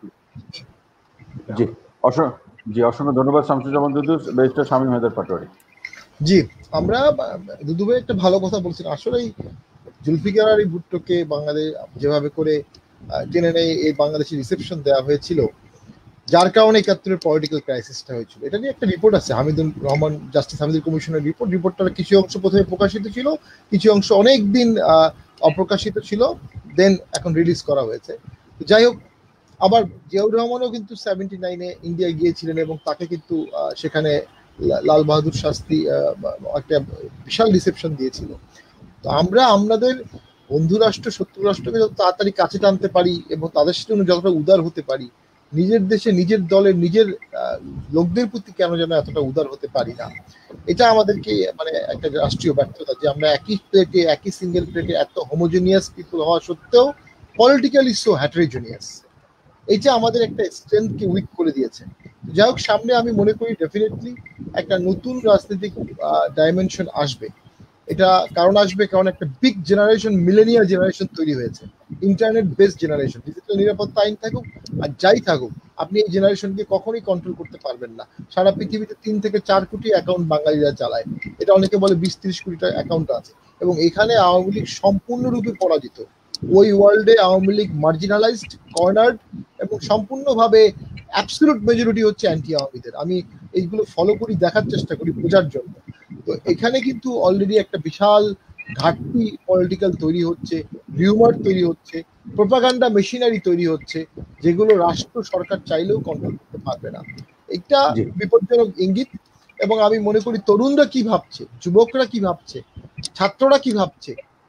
জি, অসংখ্য ধন্যবাদ শামসুজ্জামান দুদু। ব্যারিস্টার শামীম হায়দার পাটোয়ারী। জি, আমরা দুদু ভাই একটা ভালো কথা বলছেন। আসলেই জুলফিকার আলী ভুট্টোকে বাংলাদেশ যেভাবে করে টেনে নেই এই বাংলাদেশে রিসেপশন দেওয়া হয়েছিল, যার কারণে ৭১-এর পলিটিক্যাল ক্রাইসিসটা হয়েছিল। এটা নিয়ে একটা রিপোর্ট আছে, হামিদুর রহমান জাস্টিস হামিদুর কমিশনের রিপোর্টটার কিছু অংশ প্রথমে প্রকাশিত ছিল, কিছু অংশ অনেক দিন অপ্রকাশিত ছিল, দেন এখন রিলিজ করা হয়েছে। যাই হোক, আবার জিয়াউর রহমানও কিন্তু 79-এ ইন্ডিয়া গিয়েছিলেন এবং তাকে কিন্তু সেখানে লাল বাহাদুর শাস্ত্রী একটা বিশাল রিসেপশন দিয়েছিল। তো আমরা আমাদের বন্ধু রাষ্ট্র শত্রু রাষ্ট্রকে যত তাড়াতাড়ি কাছে টানতে পারি এবং তাদের সাথে যতটা উদার হতে পারি, নিজের দেশে নিজের দলের নিজের লোকদের প্রতি কেন যেন এতটা উদার হতে পারি না, এটা আমাদেরকে মানে একটা রাষ্ট্রীয় ব্যর্থতা যে আমরা একই প্লেটে একই সিঙ্গেল প্লেটে এত হোমোজেনিয়াস পিপল হওয়া সত্ত্বেও পলিটিক্যালি সো হ্যাটারোজেনিয়াস। এইটা আমাদের একটা স্ট্রেংথকে উইক করে দিয়েছে। যাই হোক, সামনে আমি মনে করি ডেফিনেটলি একটা নতুন রাজনৈতিক ডাইমেনশন আসবে। এটা কারণ আসবে কারণ একটা বিগ জেনারেশন, মিলেনিয়াল জেনারেশন তৈরি হয়েছে, ইন্টারনেট বেসড জেনারেশন। ডিজিটাল নিরাপত্তা আইন থাকুক আর যাই থাকুক, আপনি এই জেনারেশনকে কখনোই কন্ট্রোল করতে পারবেন না। সারা পৃথিবীতে ৩ থেকে ৪ কোটি অ্যাকাউন্ট বাঙালিরা চালায়, এটা অনেকে বলে ২০-৩০ কোটি অ্যাকাউন্ট আছে, এবং এখানে আওয়ামী লীগ সম্পূর্ণরূপে পরাজিত। ওই ওয়ার্ল্ডে আওয়ামী লীগ মার্জিনালাইজড, কর্নার্ড এবং সম্পূর্ণভাবে অ্যাবসলিউট মেজরিটি হচ্ছে অ্যান্টি আওয়ামীদের। আমি এইগুলো ফলো করি, দেখার চেষ্টা করি, বোঝার জন্য। তো এখানে কিন্তু অলরেডি একটা বিশাল ঘাটতি পলিটিক্যাল তৈরি হচ্ছে, রিউমার তৈরি হচ্ছে, প্রোপাগান্ডা মেশিনারি তৈরি হচ্ছে, যেগুলো রাষ্ট্র সরকার চাইলেও কন্ট্রোল করতে পারবে না। এটা বিপজ্জনক ইঙ্গিত। এবং আমি মনে করি তরুণরা কি ভাবছে, যুবকরা কি ভাবছে, ছাত্ররা কি ভাবছে,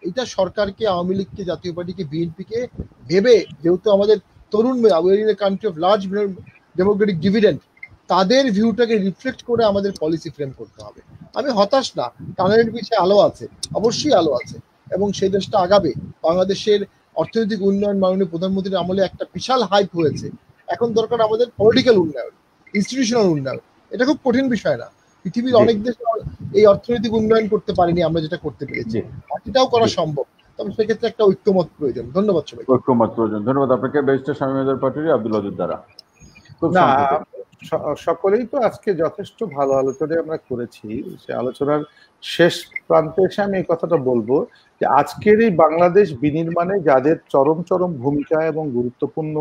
এটা সরকারকে, আওয়ামী লীগকে, জাতীয় পার্টিকে, বিএনপিকে ভেবে, যেহেতু আমাদের তরুণ country of large democratic dividend, তাদের ভিউটাকে রিফ্লেক্ট করে আমাদের পলিসি ফ্রেম করতে হবে। আমি হতাশ না, টানেলের পিছিয়ে আলো আছে, অবশ্যই আলো আছে, এবং সেই দেশটা আগাবে। বাংলাদেশের অর্থনৈতিক উন্নয়ন মাননীয় প্রধানমন্ত্রীর আমলে একটা বিশাল হাইপ হয়েছে। এখন দরকার আমাদের পলিটিক্যাল উন্নয়ন, ইনস্টিটিউশনাল উন্নয়ন। এটা খুব কঠিন বিষয় না, পৃথিবীর অনেক দেশ এই অর্থনৈতিক উন্নয়ন করতে পারেনি আমরা যেটা করতে পেরেছি, এটাও করা সম্ভব। তবে সেক্ষেত্রে একটা ঐক্যমত প্রয়োজন। ধন্যবাদ সবাই। ঐক্যমত প্রয়োজন। ধন্যবাদ আপনাকে ব্যারিস্টার শামীম হায়দার পাটোয়ারী, আব্দুল ওয়াদুদ দারা। না, সকলেই তো আজকে যথেষ্ট ভালো আলোচনা আমরা করেছি। সে আলোচনার শেষ প্রান্তে এসে আমি এই কথাটা বলবো যে আজকের এই বাংলাদেশ বিনির্মাণে যাদের চরম চরম ভূমিকা এবং গুরুত্বপূর্ণ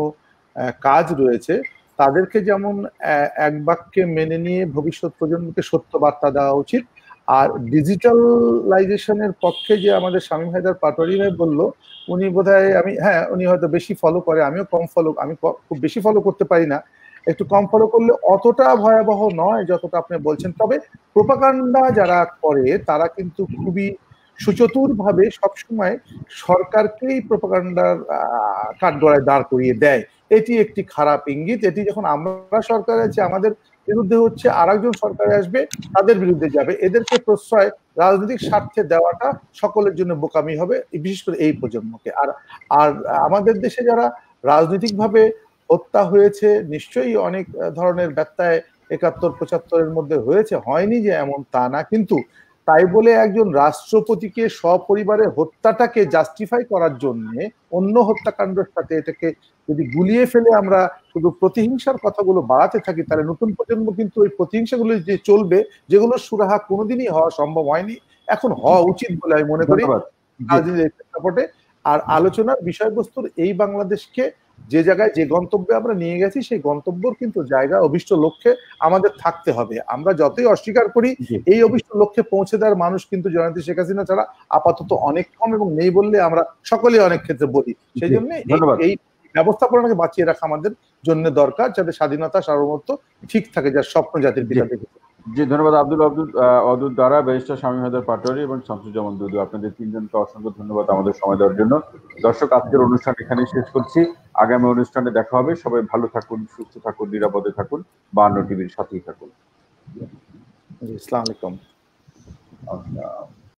কাজ রয়েছে, তাদেরকে যেমন এক বাক্যে মেনে নিয়ে ভবিষ্যৎ প্রজন্মকে সত্য বার্তা দেওয়া উচিত। আর ডিজিটালাইজেশনের পক্ষে যে আমাদের শামীম হায়দার পাটোয়ারী ভাই বললো, উনি বোধহয় উনি হয়তো বেশি ফলো করে, আমিও কম ফলো, আমি খুব বেশি ফলো করতে পারি না, একটু কম ফলো করলে অতটা ভয়াবহ নয় যতটা আপনি বলছেন। তবে প্রোপাগান্ডা যারা করে তারা কিন্তু খুবই সুচতুর ভাবে সবসময় সরকারকেই প্রোপাগান্ডার কাঠগড়ায় দাঁড় করিয়ে দেয়। এটি একটি খারাপ ইঙ্গিত। এটি যখন আমরা সরকারে আছি, আমাদের বিরুদ্ধে হচ্ছে, আর একজন সরকারে আসবে, তাদের বিরুদ্ধে যাবে। এদেরকে প্রশ্রয় রাজনৈতিক স্বার্থে দেওয়াটা সকলের জন্য বোকামি হবে, বিশেষ করে এই প্রজন্মকে। আর আমাদের দেশে যারা রাজনৈতিকভাবে হত্যা হয়েছে, নিশ্চয়ই অনেক ধরনের ব্যত্যয় ৭১-৭৫-এর মধ্যে হয়েছে, হয়নি যে এমন তা না। কিন্তু তাই বলে একজন রাষ্ট্রপতিকে সপরিবারে হত্যাটাকে জাস্টিফাই করার জন্য অন্য হত্যাকাণ্ডের সাথে এটাকে যদি গুলিয়ে ফেলে আমরা শুধু প্রতিহিংসার কথাগুলো বাড়াতে থাকি, তাহলে নতুন প্রজন্ম কিন্তু ওই প্রতিহিংসাগুলো যে চলবে, যেগুলো সুরাহা কোনোদিনই হওয়া সম্ভব হয়নি, এখন হওয়া উচিত বলে আমি মনে করি রাজনীতির প্রেক্ষাপটে। আর আলোচনার বিষয়বস্তুর এই বাংলাদেশকে যে জায়গায়, যে গন্তব্যে আমরা নিয়ে গেছি, সেই গন্তব্যর কিন্তু জায়গা, অভিষ্ট লক্ষ্যে আমাদের থাকতে হবে। আমরা যতই অস্বীকার করি, এই অভিষ্ট লক্ষ্যে পৌঁছে দেওয়ার মানুষ কিন্তু জননেত্রী শেখ হাসিনা ছাড়া আপাতত অনেক কম, এবং নেই বললে আমরা সকলে অনেক ক্ষেত্রে বলি। সেই জন্য এই ব্যবস্থাপনাকে বাঁচিয়ে রাখা আমাদের জন্য দরকার, যাতে স্বাধীনতা, সার্বভৌমত্ব ঠিক থাকে, যার স্বপ্ন জাতির পিতা দেখেছে। জি, ধন্যবাদ আব্দুল ওয়াদুদ দারা, ব্যারিস্টার শামীম হায়দার পাটোয়ারী এবং শামসুজ্জামান দুদু। আপনাদের তিনজনকে অসংখ্য ধন্যবাদ আমাদের সময় দেওয়ার জন্য। দর্শক, আজকের অনুষ্ঠান এখানেই শেষ করছি। আগামী অনুষ্ঠানে দেখা হবে। সবাই ভালো থাকুন, সুস্থ থাকুন, নিরাপদে থাকুন, 52 টিভির সাথেই থাকুন। আসসালামু আলাইকুম।